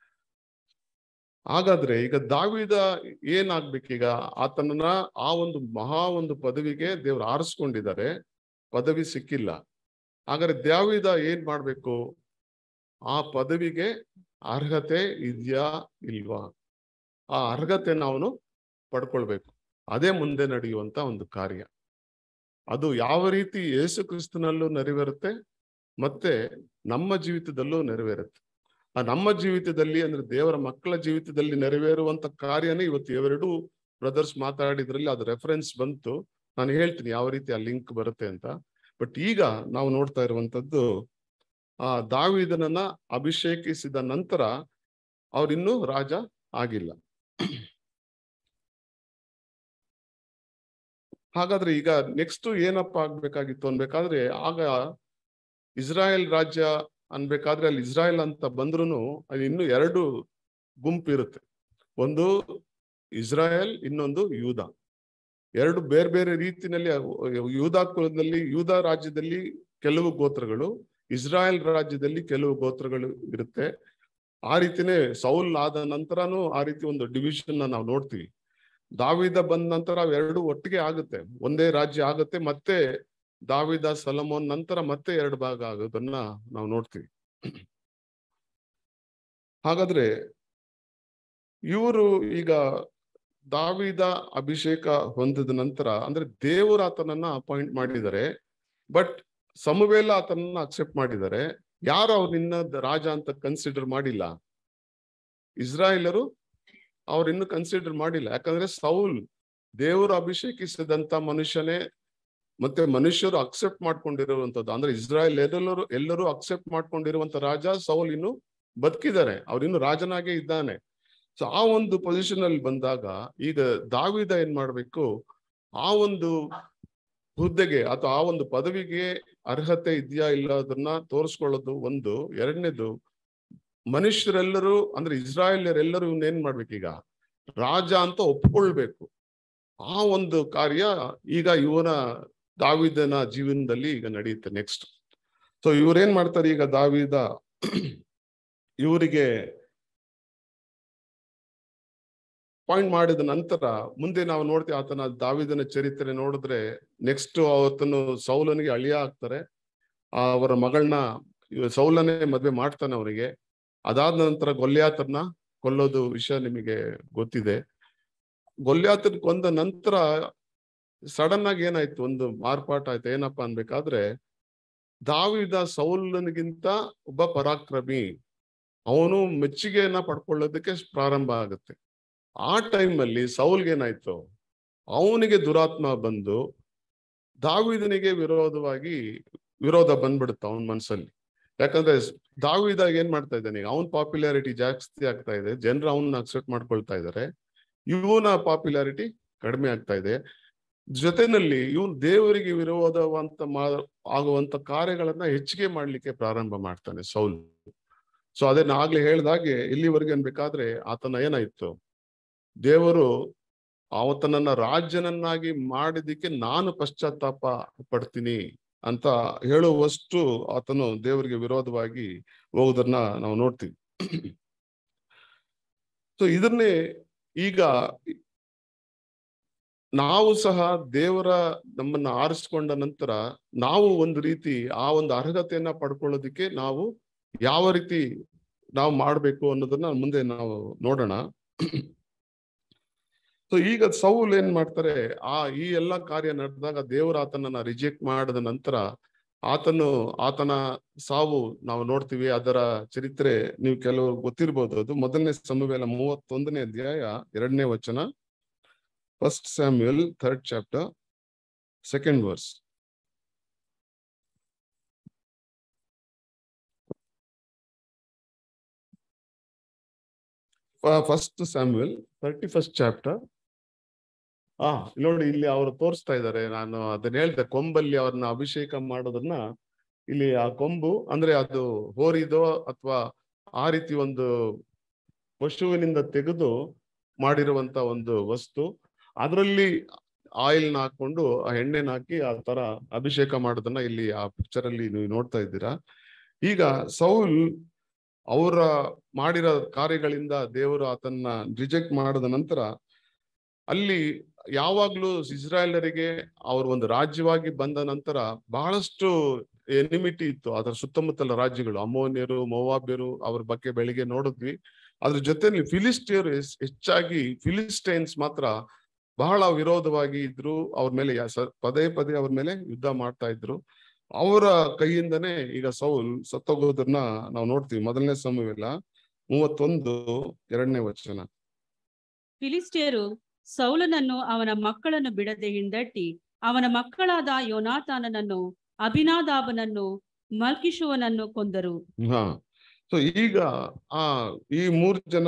ಹಾಗಾದ್ರೆ ಈಗ ದಾವೀದ ಏನಾಗ್ಬೇಕೀಗ? ಆತನನ್ನ ಆ ಒಂದು ಮಹಾ ಒಂದು ಪದವಿಗೆ ದೇವ್ರು ಆರಿಸ್ಕೊಂಡಿದ್ದಾರೆ, ಪದವಿ ಸಿಕ್ಕಿಲ್ಲ. ಹಾಗಾದ್ರೆ ದಾವೀದ ಏನ್ ಮಾಡ್ಬೇಕು? ಆ ಪದವಿಗೆ ಅರ್ಹತೆ ಇದೆಯಾ ಇಲ್ವಾ, ಆ ಅರ್ಹತೆನ ಅವನು ಪಡ್ಕೊಳ್ಬೇಕು. ಅದೇ ಮುಂದೆ ನಡೆಯುವಂತ ಒಂದು ಕಾರ್ಯ. ಅದು ಯಾವ ರೀತಿ ಯೇಸು ಕ್ರಿಸ್ತನಲ್ಲೂ ನೆರವೇರುತ್ತೆ, ಮತ್ತೆ ನಮ್ಮ ಜೀವಿತದಲ್ಲೂ ನೆರವೇರುತ್ತೆ. ಆ ನಮ್ಮ ಜೀವಿತದಲ್ಲಿ ಅಂದ್ರೆ ದೇವರ ಮಕ್ಕಳ ಜೀವಿತದಲ್ಲಿ ನೆರವೇರುವಂತ ಕಾರ್ಯನೇ ಇವತ್ತು ಇವೆರಡು ಬ್ರದರ್ಸ್ ಮಾತಾಡಿದ್ರಲ್ಲಿ ಅದು ರೆಫರೆನ್ಸ್ ಬಂತು. ನಾನು ಹೇಳ್ತೀನಿ ಯಾವ ರೀತಿ ಆ ಲಿಂಕ್ ಬರುತ್ತೆ ಅಂತ. ಬಟ್ ಈಗ ನಾವು ನೋಡ್ತಾ ಇರುವಂತದ್ದು, ಆ ದಾವೀದನನ್ನ ಅಭಿಷೇಕಿಸಿದ ನಂತರ ಅವ್ರಿನ್ನೂ ರಾಜ ಆಗಿಲ್ಲ. ಹಾಗಾದ್ರೆ ಈಗ ನೆಕ್ಸ್ಟ್ ಏನಪ್ಪಾ ಆಗ್ಬೇಕಾಗಿತ್ತು ಅನ್ಬೇಕಾದ್ರೆ, ಆಗ ಇಸ್ರಾಯೇಲ್ ರಾಜ್ಯ ಅನ್ಬೇಕಾದ್ರೆ ಅಲ್ಲಿ ಇಸ್ರಾಯೇಲ್ ಅಂತ ಬಂದ್ರು ಅಲ್ಲಿ ಇನ್ನು ಎರಡು ಗುಂಪು ಇರುತ್ತೆ. ಒಂದು ಇಸ್ರಾಯೇಲ್, ಇನ್ನೊಂದು ಯೂದ. ಎರಡು ಬೇರೆ ಬೇರೆ ರೀತಿಯಲ್ಲಿ ಯೂದ ಕುಲದಲ್ಲಿ, ಯೂದ ರಾಜ್ಯದಲ್ಲಿ ಕೆಲವು ಗೋತ್ರಗಳು, ಇಸ್ರಾಯೇಲ್ ರಾಜ್ಯದಲ್ಲಿ ಕೆಲವು ಗೋತ್ರಗಳು ಇರುತ್ತೆ. ಆ ರೀತಿನೇ ಸೌಲ್ ಆದ ನಂತರನೂ ಆ ರೀತಿ ಒಂದು ಡಿವಿಷನ್ ನಾವು ನೋಡ್ತೀವಿ. ದಾವೀದ ಬಂದ ನಂತರ ಅವೆರಡು ಒಟ್ಟಿಗೆ ಆಗುತ್ತೆ, ಒಂದೇ ರಾಜ್ಯ ಆಗುತ್ತೆ. ಮತ್ತೆ ದಾವೀದ ಸೊಲೊಮೋನ್ ನಂತರ ಮತ್ತೆ ಎರಡು ಭಾಗ ಆಗೋದನ್ನ ನಾವು ನೋಡ್ತೀವಿ. ಹಾಗಾದ್ರೆ ಇವರು ಈಗ ದಾವೀದ ಅಭಿಷೇಕ ಹೊಂದಿದ ನಂತರ ಅಂದ್ರೆ ದೇವರು ಆತನನ್ನ ಅಪಾಯಿಂಟ್ ಮಾಡಿದ್ದಾರೆ, ಬಟ್ ಸಮುವೇಲ ಆತನನ್ನ ಅಕ್ಸೆಪ್ಟ್ ಮಾಡಿದ್ದಾರೆ. ಯಾರು ಅವ್ರನ್ನ ರಾಜ ಅಂತ ಕನ್ಸಿಡರ್ ಮಾಡಿಲ್ಲ, ಇಸ್ರಾಯೇಲರು ಅವ್ರಿನ್ನು ಕನ್ಸಿಡರ್ ಮಾಡಿಲ್ಲ. ಯಾಕಂದ್ರೆ ಸೌಲ್ ದೇವರು ಅಭಿಷೇಕಿಸಿದಂತ ಮನುಷ್ಯನೇ, ಮತ್ತೆ ಮನುಷ್ಯರು ಅಕ್ಸೆಪ್ಟ್ ಮಾಡ್ಕೊಂಡಿರುವಂತದ್ದು ಅಂದ್ರೆ ಇಸ್ರಾಯೇಲ್ ಎಲ್ಲರೂ ಎಲ್ಲರೂ ಅಕ್ಸೆಪ್ಟ್ ಮಾಡ್ಕೊಂಡಿರುವಂತ ರಾಜ ಸೌಲ್ ಇನ್ನು ಬದುಕಿದ್ದಾರೆ, ಅವ್ರಿನ್ನು ರಾಜನಾಗೇ ಇದ್ದಾನೆ. ಸೊ ಆ ಒಂದು ಪೊಸಿಷನ್ ಅಲ್ಲಿ ಬಂದಾಗ ಈಗ ದಾವೀದ ಏನ್ ಮಾಡ್ಬೇಕು, ಆ ಒಂದು ಹುದ್ದೆಗೆ ಅಥವಾ ಆ ಒಂದು ಪದವಿಗೆ ಅರ್ಹತೆ ಇದೆಯಾ ಇಲ್ಲ ಅದನ್ನ ತೋರಿಸ್ಕೊಳ್ಳೋದು ಒಂದು. ಎರಡನೇದು, ಮನುಷ್ಯರೆಲ್ಲರೂ ಅಂದ್ರೆ ಇಸ್ರಾಯೇಲ್ಯರೆಲ್ಲರೂ ಇವನ್ನೇನ್ ಮಾಡ್ಬೇಕೀಗ, ರಾಜ ಅಂತ ಒಪ್ಕೊಳ್ಬೇಕು. ಆ ಒಂದು ಕಾರ್ಯ ಈಗ ಇವನ ದಾವೀದನ ಜೀವನದಲ್ಲಿ ಈಗ ನಡೆಯುತ್ತೆ ನೆಕ್ಸ್ಟ್. ಸೊ ಇವ್ರೇನ್ ಮಾಡ್ತಾರೆ ಈಗ, ದಾವೀದ ಇವರಿಗೆ ಪಾಯಿಂಟ್ ಮಾಡಿದ ನಂತರ ಮುಂದೆ ನಾವು ನೋಡ್ತೀವಿ ಆತನ ದಾವೀದನ ಚರಿತ್ರೆ ನೋಡಿದ್ರೆ, ನೆಕ್ಸ್ಟ್ ಆತನು ಸೌಲನಿಗೆ ಅಳಿಯ ಆಗ್ತಾರೆ. ಅವರ ಮಗಳನ್ನ ಸೌಲನೇ ಮದ್ವೆ ಮಾಡ್ತಾನೆ ಅವರಿಗೆ. ಅದಾದ ನಂತರ ಗೊಲ್ಯಾತನ್ನ ಕೊಲ್ಲೋದು ವಿಷಯ ನಿಮಗೆ ಗೊತ್ತಿದೆ. ಗೊಲ್ಯಾತನ್ ಕೊಂದ ನಂತರ ಸಡನ್ ಆಗಿ ಏನಾಯ್ತು, ಒಂದು ಮಾರ್ಪಾಟ ಆಯ್ತು. ಏನಪ್ಪಾ ಅನ್ಬೇಕಾದ್ರೆ, ದಾವೀದ ಸೌಲನಿಗಿಂತ ಒಬ್ಬ ಪರಾಕ್ರಮಿ, ಅವನು ಮೆಚ್ಚುಗೆಯನ್ನ ಪಡ್ಕೊಳ್ಳೋದಕ್ಕೆ ಪ್ರಾರಂಭ ಆಗುತ್ತೆ. ಆ ಟೈಮ್ ಅಲ್ಲಿ ಸೌಲ್ಗೇನಾಯ್ತು, ಅವನಿಗೆ ದುರಾತ್ಮ ಬಂದು ದಾವೀದನಿಗೆ ವಿರೋಧವಾಗಿ ವಿರೋಧ ಬಂದ್ಬಿಡುತ್ತೆ ಅವನ ಮನ್ಸಲ್ಲಿ. ಯಾಕಂದ್ರೆ ದಾವೀದ ಏನ್ ಮಾಡ್ತಾ ಇದ್ದಾನೆ, ಅವನ್ ಪಾಪ್ಯುಲಾರಿಟಿ ಜಾಸ್ತಿ ಆಗ್ತಾ ಇದೆ, ಜನರು ಅವನ್ನ ಅಕ್ಸೆಪ್ಟ್ ಮಾಡ್ಕೊಳ್ತಾ ಇದ್ದಾರೆ, ಇವನ ಪಾಪ್ಯುಲಾರಿಟಿ ಕಡಿಮೆ ಆಗ್ತಾ ಇದೆ. ಜೊತೆನಲ್ಲಿ ಇವನು ದೇವರಿಗೆ ವಿರೋಧವಂತ ಆಗುವಂತ ಕಾರ್ಯಗಳನ್ನ ಹೆಚ್ಚಿಗೆ ಮಾಡ್ಲಿಕ್ಕೆ ಪ್ರಾರಂಭ ಮಾಡ್ತಾನೆ ಸೌಲ್. ಸೊ ಅದನ್ನ ಆಗ್ಲೇ ಹೇಳ್ದಾಗೆ ಇಲ್ಲಿವರೆಗೆ ಅನ್ಬೇಕಾದ್ರೆ ಆತನ ಏನಾಯ್ತು, ದೇವರು ಆತನನ್ನ ರಾಜ್ಯನನ್ನಾಗಿ ಮಾಡಿದಕ್ಕೆ ನಾನು ಪಶ್ಚಾತ್ತಾಪ ಪಡ್ತೀನಿ ಅಂತ ಹೇಳುವಷ್ಟು ಆತನು ದೇವರಿಗೆ ವಿರೋಧವಾಗಿ ಹೋಗುದನ್ನ ನಾವು ನೋಡ್ತೀವಿ. ಸೊ ಇದನ್ನೇ ಈಗ ನಾವು ಸಹ ದೇವರ ನಮ್ಮನ್ನ ಆರಿಸ್ಕೊಂಡ ನಂತರ ನಾವು ಒಂದು ರೀತಿ ಆ ಒಂದು ಅರ್ಹತೆಯನ್ನ ಪಡ್ಕೊಳ್ಳೋದಿಕ್ಕೆ ನಾವು ಯಾವ ರೀತಿ ನಾವು ಮಾಡ್ಬೇಕು ಅನ್ನೋದನ್ನ ಮುಂದೆ ನಾವು ನೋಡೋಣ. ಸೊ ಈಗ ಸೌಲ್ ಏನ್ ಮಾಡ್ತಾರೆ, ಆ ಈ ಎಲ್ಲಾ ಕಾರ್ಯ ನಡೆದಾಗ ದೇವರು ಆತನನ್ನ ರಿಜೆಕ್ಟ್ ಮಾಡಿದ ನಂತರ ಆತನು ಆತನ ಸಾವು ನಾವು ನೋಡ್ತೀವಿ. ಅದರ ಚರಿತ್ರೆ ನೀವು ಕೆಲವು ಗೊತ್ತಿರ್ಬೋದು. ಅದು ಮೊದಲನೇ ಸಮುವೇಲ ಮೂವತ್ತೊಂದನೇ ಅಧ್ಯಾಯ ಎರಡನೇ ವಚನ, first Samuel third chapter second verse. First Samuel thirty first chapter. ಆ ನೋಡಿ, ಇಲ್ಲಿ ಅವರು ತೋರಿಸ್ತಾ ಇದ್ದಾರೆ. ನಾನು ಅದನ್ನ ಹೇಳ್ದೆ, ಕೊಂಬಲ್ಲಿ ಅವ್ರನ್ನ ಅಭಿಷೇಕ ಮಾಡೋದನ್ನ ಇಲ್ಲಿ ಆ ಕೊಂಬು ಅಂದ್ರೆ ಅದು ಹೋರಿದೋ ಅಥವಾ ಆ ರೀತಿ ಒಂದು ಪಶುವಿನಿಂದ ತೆಗೆದು ಮಾಡಿರುವಂತ ಒಂದು ವಸ್ತು. ಅದರಲ್ಲಿ ಆಯಿಲ್ನ ಹಾಕೊಂಡು ಆ ಎಣ್ಣೆನ ಹಾಕಿ ಆ ತರ ಅಭಿಷೇಕ ಮಾಡೋದನ್ನ ಇಲ್ಲಿ ಆ ಪಿಕ್ಚರ್ ಅಲ್ಲಿ ನೀವು ನೋಡ್ತಾ ಇದ್ದೀರಾ. ಈಗ ಸೌಲ್ ಅವರ ಮಾಡಿರೋ ಕಾರ್ಯಗಳಿಂದ ದೇವರು ಆತನ್ನ ರಿಜೆಕ್ಟ್ ಮಾಡಿದ ನಂತರ ಅಲ್ಲಿ ಯಾವಾಗ್ಲೂ ಇಸ್ರಾಯೇಲರಿಗೆ ಅವ್ರ ಒಂದು ರಾಜ್ಯವಾಗಿ ಬಂದ ನಂತರ ಬಹಳಷ್ಟು ಎನಿಮಿಟಿ ಇತ್ತು ಅದರ ಸುತ್ತಮುತ್ತಲ ರಾಜ್ಯಗಳು, ಅಮ್ಮೋನ್ಯರು, ಮೋವಾಬ್ಯರು, ಅವ್ರ ಬಗ್ಗೆ ಬೆಳಿಗ್ಗೆ ನೋಡಿದ್ವಿ. ಅದ್ರ ಜೊತೆಲಿ ಫಿಲಿಸ್ಟಿಯರು ಹೆಚ್ಚಾಗಿ ಫಿಲಿಸ್ಟೈನ್ಸ್ ಮಾತ್ರ ಬಹಳ ವಿರೋಧವಾಗಿ ಇದ್ರು. ಅವ್ರ ಮೇಲೆ ಪದೇ ಪದೇ ಅವ್ರ ಮೇಲೆ ಯುದ್ಧ ಮಾಡ್ತಾ ಇದ್ರು. ಅವರ ಕೈಯಿಂದನೇ ಈಗ ಸೌಲ್ ಸತ್ತೋಗೋದನ್ನ ನಾವು ನೋಡ್ತೀವಿ. ಮೊದಲನೇ ಸಮುವೇಲ ಮೂವತ್ತೊಂದು ಎರಡನೇ ವಚನ. ಫಿಲಿಸ್ಟಿಯರು ಸೌಲನನ್ನು ಅವನ ಮಕ್ಕಳನ್ನು ಬಿಡದೆ ಹಿಂದಟ್ಟಿ ಅವನ ಮಕ್ಕಳಾದ ಯೋನಾತಾನನನ್ನು, ಅಭಿನಾದಾಬನನ್ನು, ಮಲ್ಕಿಶುವನನ್ನು ಕೊಂದರು. ಹಾ ಸೊ ಈಗ ಆ ಈ ಮೂರ್ ಜನ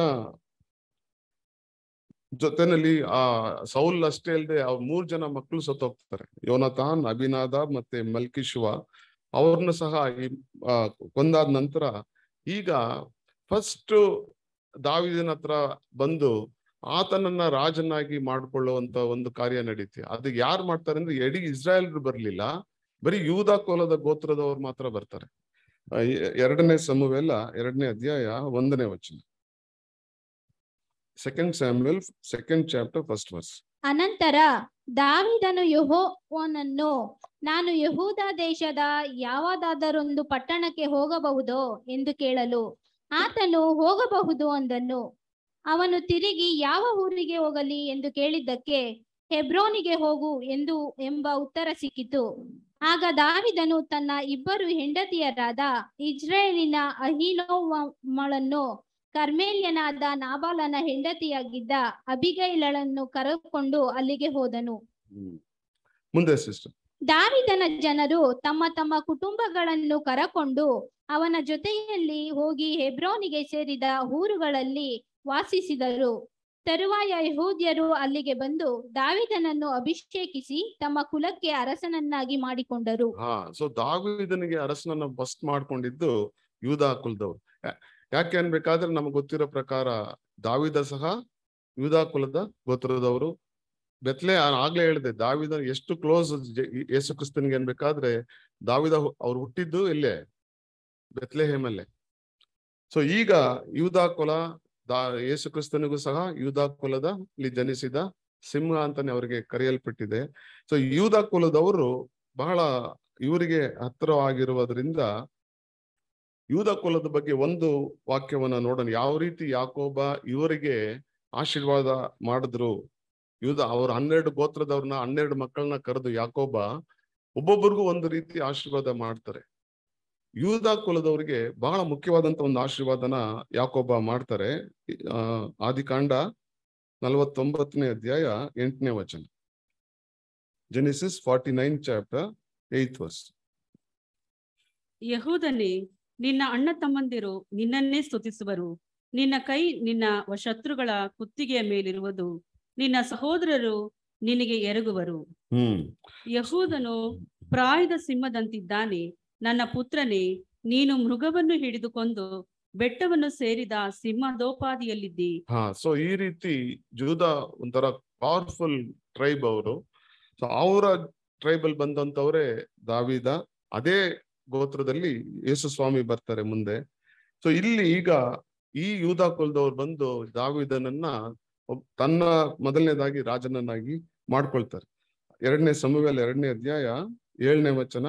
ಜೊತೆನಲ್ಲಿ ಆ ಸೌಲ್ ಅಷ್ಟೇ ಅಲ್ಲದೆ ಅವ್ರ ಮೂರ್ ಜನ ಮಕ್ಕಳು ಸತ್ತೋಗ್ತಾರೆ. ಯೋನಾತಾನ್, ಅಭಿನಾದಾಬ್ ಮತ್ತೆ ಮಲ್ಕಿಶುವ. ಅವ್ರನ್ನ ಸಹ ಈ ಕೊಂದಾದ ನಂತರ ಈಗ ಫಸ್ಟ್ ದಾವೀದನ ಹತ್ರ ಬಂದು ಆತನನ್ನ ರಾಜನಾಗಿ ಮಾಡ್ಕೊಳ್ಳುವಂತ ಒಂದು ಕಾರ್ಯ ನಡೀತಿ. ಅದಕ್ಕೆ ಯಾರು ಮಾಡ್ತಾರೆ ಅಂದ್ರೆ ಇಡೀ ಇಸ್ರಾಯೇಲ್ರು ಬರ್ಲಿಲ್ಲ, ಬರೀ ಯೂದ ಕುಲದ ಗೋತ್ರದವ್ರು ಮಾತ್ರ ಬರ್ತಾರೆ. ಎರಡನೇ ಸಮುವೇಲ ಎರಡನೇ ಅಧ್ಯಾಯ ಒಂದನೇ ವಚನ. Second Samuel second chapter first verse. ಅನಂತರ ದಾವೀದನು ಯೆಹೋವನನ್ನು, ನಾನು ಯೆಹೂದ ದೇಶದ ಯಾವುದಾದರೊಂದು ಪಟ್ಟಣಕ್ಕೆ ಹೋಗಬಹುದೋ ಎಂದು ಕೇಳಲು ಆತನು ಹೋಗಬಹುದು ಅಂದನು. ಅವನು ತಿರುಗಿ ಯಾವ ಊರಿಗೆ ಹೋಗಲಿ ಎಂದು ಕೇಳಿದ್ದಕ್ಕೆ ಹೆಬ್ರೋನಿಗೆ ಹೋಗು ಎಂದು ಎಂಬ ಉತ್ತರ ಸಿಕ್ಕಿತು. ಆಗ ದಾವೀದನು ತನ್ನ ಇಬ್ಬರು ಹೆಂಡತಿಯರಾದ ಇಜ್ರೇಲಿನ ಅಹೀನೋವಮಳನ್ನು, ಕರ್ಮೇಲ್ಯನಾದ ನಾಬಾಲನ ಹೆಂಡತಿಯಾಗಿದ್ದ ಅಬಿಗೈಲಳನ್ನು ಕರೆದುಕೊಂಡು ಅಲ್ಲಿಗೆ ಹೋದನು. ಮುಂದೆ ಸಿಸ್ಟರ್. ದಾವೀದನ ಜನರು ತಮ್ಮ ತಮ್ಮ ಕುಟುಂಬಗಳನ್ನು ಕರಕೊಂಡು ಅವನ ಜೊತೆಯಲ್ಲಿ ಹೋಗಿ ಹೆಬ್ರೋನಿಗೆ ಸೇರಿದ ಊರುಗಳಲ್ಲಿ ವಾಸಿಸಿದರು. ತರುವಾಯ ಯೆಹೂದ್ಯರು ಅಲ್ಲಿಗೆ ಬಂದು ದಾವೀದನನ್ನು ಅಭಿಷೇಕಿಸಿ ತಮ್ಮ ಕುಲಕ್ಕೆ ಅರಸನನ್ನಾಗಿ ಮಾಡಿಕೊಂಡರು. ಹಾ ಸೊ ದಾವೀದನಿಗೆ ಅರಸನನ್ನ ಫಸ್ಟ್ ಮಾಡ್ಕೊಂಡಿದ್ದು ಯೂದ ಕುಲದವ್ರು. ಯಾಕೆ ಅನ್ಬೇಕಾದ್ರೆ ನಮ್ಗೆ ಗೊತ್ತಿರೋ ಪ್ರಕಾರ ದಾವೀದ ಸಹ ಯೂದ ಕುಲದ ಗೋತ್ರದವರು. ಬೆತ್ಲೆ ಆಗ್ಲೇ ಹೇಳಿದೆ, ದಾವೀದ ಎಷ್ಟು ಕ್ಲೋಸ್ ಯೇಸು ಕ್ರಿಸ್ತನಿಗೆ ಅನ್ಬೇಕಾದ್ರೆ ದಾವೀದ ಅವ್ರು ಹುಟ್ಟಿದ್ದು ಇಲ್ಲೇ ಬೆತ್ಲೆಹೇಮಲ್ಲೇ. ಸೊ ಈಗ ಯೂದ ಕುಲ ದಾ ಯೇಸು ಕ್ರಿಸ್ತನಿಗೂ ಸಹ ಯೂದ ಕುಲದಲ್ಲಿ ಜನಿಸಿದ ಸಿಂಹ ಅಂತಾನೆ ಅವರಿಗೆ ಕರೆಯಲ್ಪಟ್ಟಿದೆ. ಸೊ ಯೂದ ಕುಲದವರು ಬಹಳ ಇವರಿಗೆ ಹತ್ತಿರವಾಗಿರುವುದರಿಂದ ಯೂದ ಕುಲದ ಬಗ್ಗೆ ಒಂದು ವಾಕ್ಯವನ್ನ ನೋಡೋಣ. ಯಾವ ರೀತಿ ಯಾಕೋಬ ಇವರಿಗೆ ಆಶೀರ್ವಾದ ಮಾಡಿದ್ರು. ಯೂದ ಅವ್ರ ಹನ್ನೆರಡು ಗೋತ್ರದವ್ರನ್ನ ಹನ್ನೆರಡು ಮಕ್ಕಳನ್ನ ಕರೆದು ಯಾಕೋಬ ಒಬ್ಬೊಬ್ಬರಿಗೂ ಒಂದು ರೀತಿ ಆಶೀರ್ವಾದ ಮಾಡ್ತಾರೆ. ಯೂದ ಕುಲದವರಿಗೆ ಬಹಳ ಮುಖ್ಯವಾದಂತ ಒಂದು ಆಶೀರ್ವಾದನ ಯಾಕೋಬ ಮಾಡ್ತಾರೆ. ಆ ಆದಿಕಾಂಡ ನಲವತ್ತೊಂಬತ್ತನೇ ಅಧ್ಯಾಯ ಎಂಟನೇ ವಚನ. Genesis forty nine chapter eight verse. ಯೆಹೂದನೇ, ನಿನ್ನ ಅಣ್ಣ ತಮ್ಮಂದಿರು ನಿನ್ನನ್ನೇ ಸ್ತುತಿಸುವರು. ನಿನ್ನ ಕೈ ನಿನ್ನ ಶತ್ರುಗಳ ಕುತ್ತಿಗೆಯ ಮೇಲಿರುವುದು. ನಿನ್ನ ಸಹೋದರರು ನಿನಗೆ ಎರಗುವರು. ಹ್ಮ್ ಯೆಹೂದನು ಪ್ರಾಯದ ಸಿಂಹದಂತಿದ್ದಾನೆ. ನನ್ನ ಪುತ್ರನೇ, ನೀನು ಮೃಗವನ್ನು ಹಿಡಿದುಕೊಂಡು ಬೆಟ್ಟವನ್ನು ಸೇರಿದ ಸಿಂಹದೋಪಾದಿಯಲ್ಲಿದ್ದಿ. ಹಾ ಸೊ ಈ ರೀತಿ ಜೂದ ಒಂಥರ ಪವರ್ಫುಲ್ ಟ್ರೈಬ್ ಅವರು. ಸೊ ಅವರ ಟ್ರೈಬಲ್ ಬಂದಂತವ್ರೆ ದಾವೀದ. ಅದೇ ಗೋತ್ರದಲ್ಲಿ ಯೇಸು ಸ್ವಾಮಿ ಬರ್ತಾರೆ ಮುಂದೆ. ಸೊ ಇಲ್ಲಿ ಈಗ ಈ ಯೂದ ಕುಲದವ್ರು ಬಂದು ದಾವೀದನನ್ನ ತನ್ನ ಮೊದಲನೇದಾಗಿ ರಾಜನನ್ನಾಗಿ ಮಾಡ್ಕೊಳ್ತಾರೆ. ಎರಡನೇ ಸಮುವೇಲ ಎರಡನೇ ಅಧ್ಯಾಯ ಏಳನೇ ವಚನ.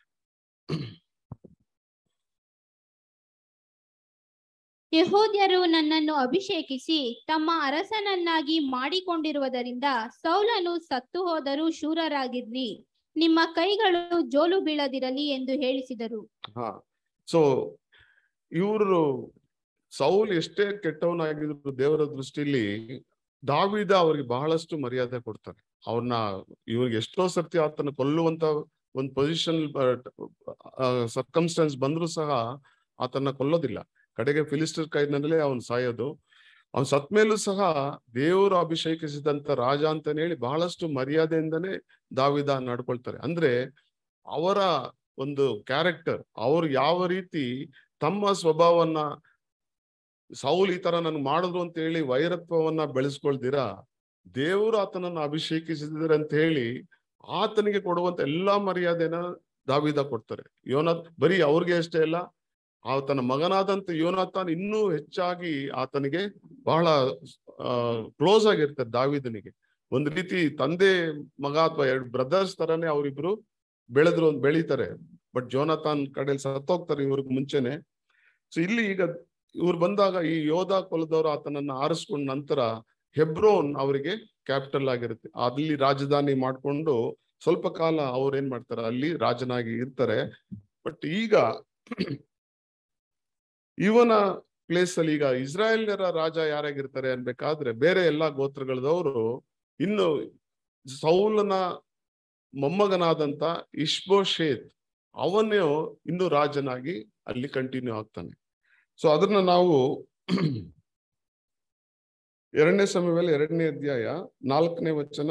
ಯೆಹೂದ್ಯರು ನನ್ನನ್ನು ಅಭಿಷೇಕಿಸಿ ತಮ್ಮ ಅರಸನನ್ನಾಗಿ ಮಾಡಿಕೊಂಡಿರುವುದರಿಂದ ಸೌಲನು ಸತ್ತು ಹೋದರೂ ಶೂರರಾಗಿರ್ಲಿ, ನಿಮ್ಮ ಕೈಗಳು ಜೋಲು ಬೀಳದಿರಲಿ ಎಂದು ಹೇಳಿಸಿದರು. ಹಾ ಸೊ ಇವರು ಸೌಲ್ ಎಷ್ಟೇ ಕೆಟ್ಟವನಾಗಿದ್ರು ದೇವರ ದೃಷ್ಟಿಲಿ ದಾವೀದ ಅವ್ರಿಗೆ ಬಹಳಷ್ಟು ಮರ್ಯಾದೆ ಕೊಡ್ತಾರೆ. ಅವ್ರನ್ನ ಇವ್ರಿಗೆ ಎಷ್ಟೋ ಸರ್ತಿ ಆತನ ಕೊಲ್ಲುವಂತ ಒಂದು ಪೊಸಿಷನ್ ಸರ್ಕಮ್ಸ್ಟೆನ್ಸ್ ಬಂದ್ರು ಸಹ ಆತನ ಕೊಲ್ಲೋದಿಲ್ಲ. ಕಡೆಗೆ ಫಿಲಿಸ್ಟರ್ ಕೈನಲ್ಲೇ ಅವನ್ ಸಾಯೋದು. ಅವನ್ ಸತ್ ಮೇಲೂ ಸಹ ದೇವರು ಅಭಿಷೇಕಿಸಿದಂತ ರಾಜ ಅಂತಾನೆ ಹೇಳಿ ಬಹಳಷ್ಟು ಮರ್ಯಾದೆಯಿಂದನೇ ದಾವೀದ ನಡ್ಕೊಳ್ತಾರೆ. ಅಂದ್ರೆ ಅವರ ಒಂದು ಕ್ಯಾರೆಕ್ಟರ್, ಅವ್ರು ಯಾವ ರೀತಿ ತಮ್ಮ ಸ್ವಭಾವವನ್ನ ಸೌಲ್ ಈ ತರ ನನ್ಗೆ ಮಾಡಿದ್ರು ಅಂತ ಹೇಳಿ ವೈರತ್ವವನ್ನ ಬೆಳೆಸ್ಕೊಳ್ದಿರಾ ದೇವರು ಆತನನ್ನ ಅಭಿಷೇಕಿಸಿದ್ರೆ ಅಂತ ಹೇಳಿ ಆತನಿಗೆ ಕೊಡುವಂತ ಎಲ್ಲಾ ಮರ್ಯಾದೆನ ದಾವೀದ ಕೊಡ್ತಾರೆ. ಯೋನ ಬರೀ ಅವ್ರಿಗೆ ಅಷ್ಟೇ ಅಲ್ಲ, ಆತನ ಮಗನಾದಂತ ಯೋನಾಥನ್ ಇನ್ನೂ ಹೆಚ್ಚಾಗಿ ಆತನಿಗೆ ಬಹಳ ಕ್ಲೋಸ್ ಆಗಿರ್ತಾರೆ ದಾವಿದನಿಗೆ. ಒಂದು ರೀತಿ ತಂದೆ ಮಗ ಅಥವಾ ಎರಡು ಬ್ರದರ್ಸ್ ತರನೇ ಅವರಿಬ್ರು ಬೆಳೆದ್ರು ಬೆಳೀತಾರೆ. ಬಟ್ ಜೋನಾಥನ್ ಕಡೆಯಲ್ಲಿ ಸತ್ತೋಗ್ತಾರೆ ಇವ್ರಿಗೆ ಮುಂಚೆನೆ. ಸೊ ಇಲ್ಲಿ ಈಗ ಇವ್ರು ಬಂದಾಗ ಈ ಯೋಧ ಕುಲದವರು ಆತನನ್ನ ಆರಿಸ್ಕೊಂಡ ನಂತರ ಹೆಬ್ರೋನ್ ಅವರಿಗೆ ಕ್ಯಾಪಿಟಲ್ ಆಗಿರುತ್ತೆ. ಅಲ್ಲಿ ರಾಜಧಾನಿ ಮಾಡ್ಕೊಂಡು ಸ್ವಲ್ಪ ಕಾಲ ಅವ್ರು ಏನ್ ಮಾಡ್ತಾರೆ, ಅಲ್ಲಿ ರಾಜನಾಗಿ ಇರ್ತಾರೆ. ಬಟ್ ಈಗ ಇವನ ಪ್ಲೇಸ್ ಅಲ್ಲಿ ಈಗ ಇಸ್ರಾಯೇಲ್ಯರ ರಾಜ ಯಾರಾಗಿರ್ತಾರೆ ಅನ್ಬೇಕಾದ್ರೆ ಬೇರೆ ಎಲ್ಲಾ ಗೋತ್ರಗಳದವರು ಇನ್ನು ಸೌಲನ ಮೊಮ್ಮಗನಾದಂತ ಇಷ್ಬೋಶೇತ್ ಅವನೇ ಇನ್ನು ರಾಜನಾಗಿ ಅಲ್ಲಿ ಕಂಟಿನ್ಯೂ ಆಗ್ತಾನೆ. ಸೊ ಅದನ್ನ ನಾವು ಎರಡನೇ ಸಮಯದಲ್ಲಿ ಎರಡನೇ ಅಧ್ಯಾಯ ನಾಲ್ಕನೇ ವಚನ.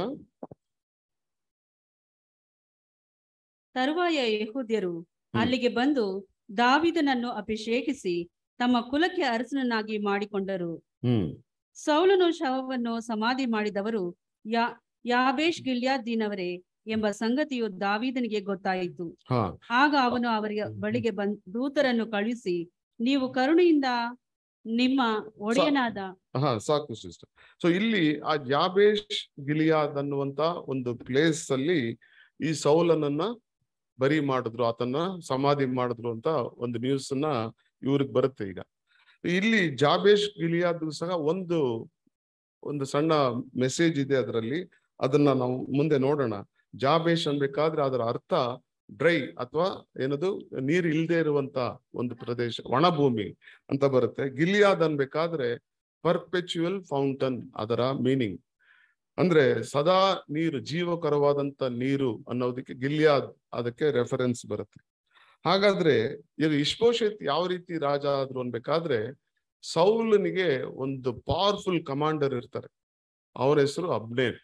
ತರುವಾಯ ಯೆಹೂದ್ಯರು ಅಲ್ಲಿಗೆ ಬಂದು ದಾವಿದನನ್ನು ಅಭಿಷೇಕಿಸಿ ತಮ್ಮ ಕುಲಕ್ಕೆ ಅರಸನನ್ನಾಗಿ ಮಾಡಿಕೊಂಡರು. ಹ್ಮ್ ಸೌಲನು ಶವವನ್ನು ಸಮಾಧಿ ಮಾಡಿದವರು ಯಾ ಯಾಬೇಷ್ ಗಿಲ್ಯಾದಿನವರೇ ಎಂಬ ಸಂಗತಿಯು ದಾವಿದನಿಗೆ ಗೊತ್ತಾಯಿತು. ಆಗ ಅವನು ಅವರ ಬಳಿಗೆ ಬಂದ್ ದೂತರನ್ನು ಕಳುಹಿಸಿ, ನೀವು ಕರುಣೆಯಿಂದ ನಿಮ್ಮ ಒಡೆಯನಾದ ಹಾ ಸಾಕು ಸಿಸ್ಟರ್. ಸೊ ಇಲ್ಲಿ ಆ ಯಾಬೇಷ್ ಗಿಲಿಯಾದ್ ಅನ್ನುವಂತ ಒಂದು ಪ್ಲೇಸ್ ಅಲ್ಲಿ ಈ ಸೌಲನನ್ನ ಬರಿ ಮಾಡಿದ್ರು, ಆತನ ಸಮಾಧಿ ಮಾಡಿದ್ರು ಅಂತ ಒಂದು ನ್ಯೂಸ್ ನ ಇವ್ರಿಗೆ ಬರುತ್ತೆ. ಈಗ ಇಲ್ಲಿ ಜಾಬೇಷ್ ಗಿಲಿಯಾದ್ ಸಹ ಒಂದು ಒಂದು ಸಣ್ಣ ಮೆಸೇಜ್ ಇದೆ ಅದರಲ್ಲಿ, ಅದನ್ನ ನಾವು ಮುಂದೆ ನೋಡೋಣ. ಜಾಬೇಷ್ ಅನ್ಬೇಕಾದ್ರೆ ಅದರ ಅರ್ಥ ಡ್ರೈ ಅಥವಾ ಏನದು ನೀರು ಇಲ್ಲದೆ ಇರುವಂತ ಒಂದು ಪ್ರದೇಶ, ಒಣಭೂಮಿ ಅಂತ ಬರುತ್ತೆ. ಗಿಲಿಯಾದ್ ಅನ್ಬೇಕಾದ್ರೆ ಪರ್ಪೆಚುವಲ್ ಫೌಂಟನ್ ಅದರ ಮೀನಿಂಗ್, ಅಂದ್ರೆ ಸದಾ ನೀರು, ಜೀವಕರವಾದಂತ ನೀರು ಅನ್ನೋದಕ್ಕೆ ಗಿಲ್ಯಾದ್ ಅದಕ್ಕೆ ರೆಫರೆನ್ಸ್ ಬರುತ್ತೆ. ಹಾಗಾದ್ರೆ ಈಗ ಇಷ್ಬೋಶೆತ್ ಯಾವ ರೀತಿ ರಾಜ ಆದ್ರು ಅನ್ಬೇಕಾದ್ರೆ ಸೌಲನಿಗೆ ಒಂದು ಪವರ್ಫುಲ್ ಕಮಾಂಡರ್ ಇರ್ತಾರೆ, ಅವರ ಹೆಸರು ಅಬ್ನೇರ್.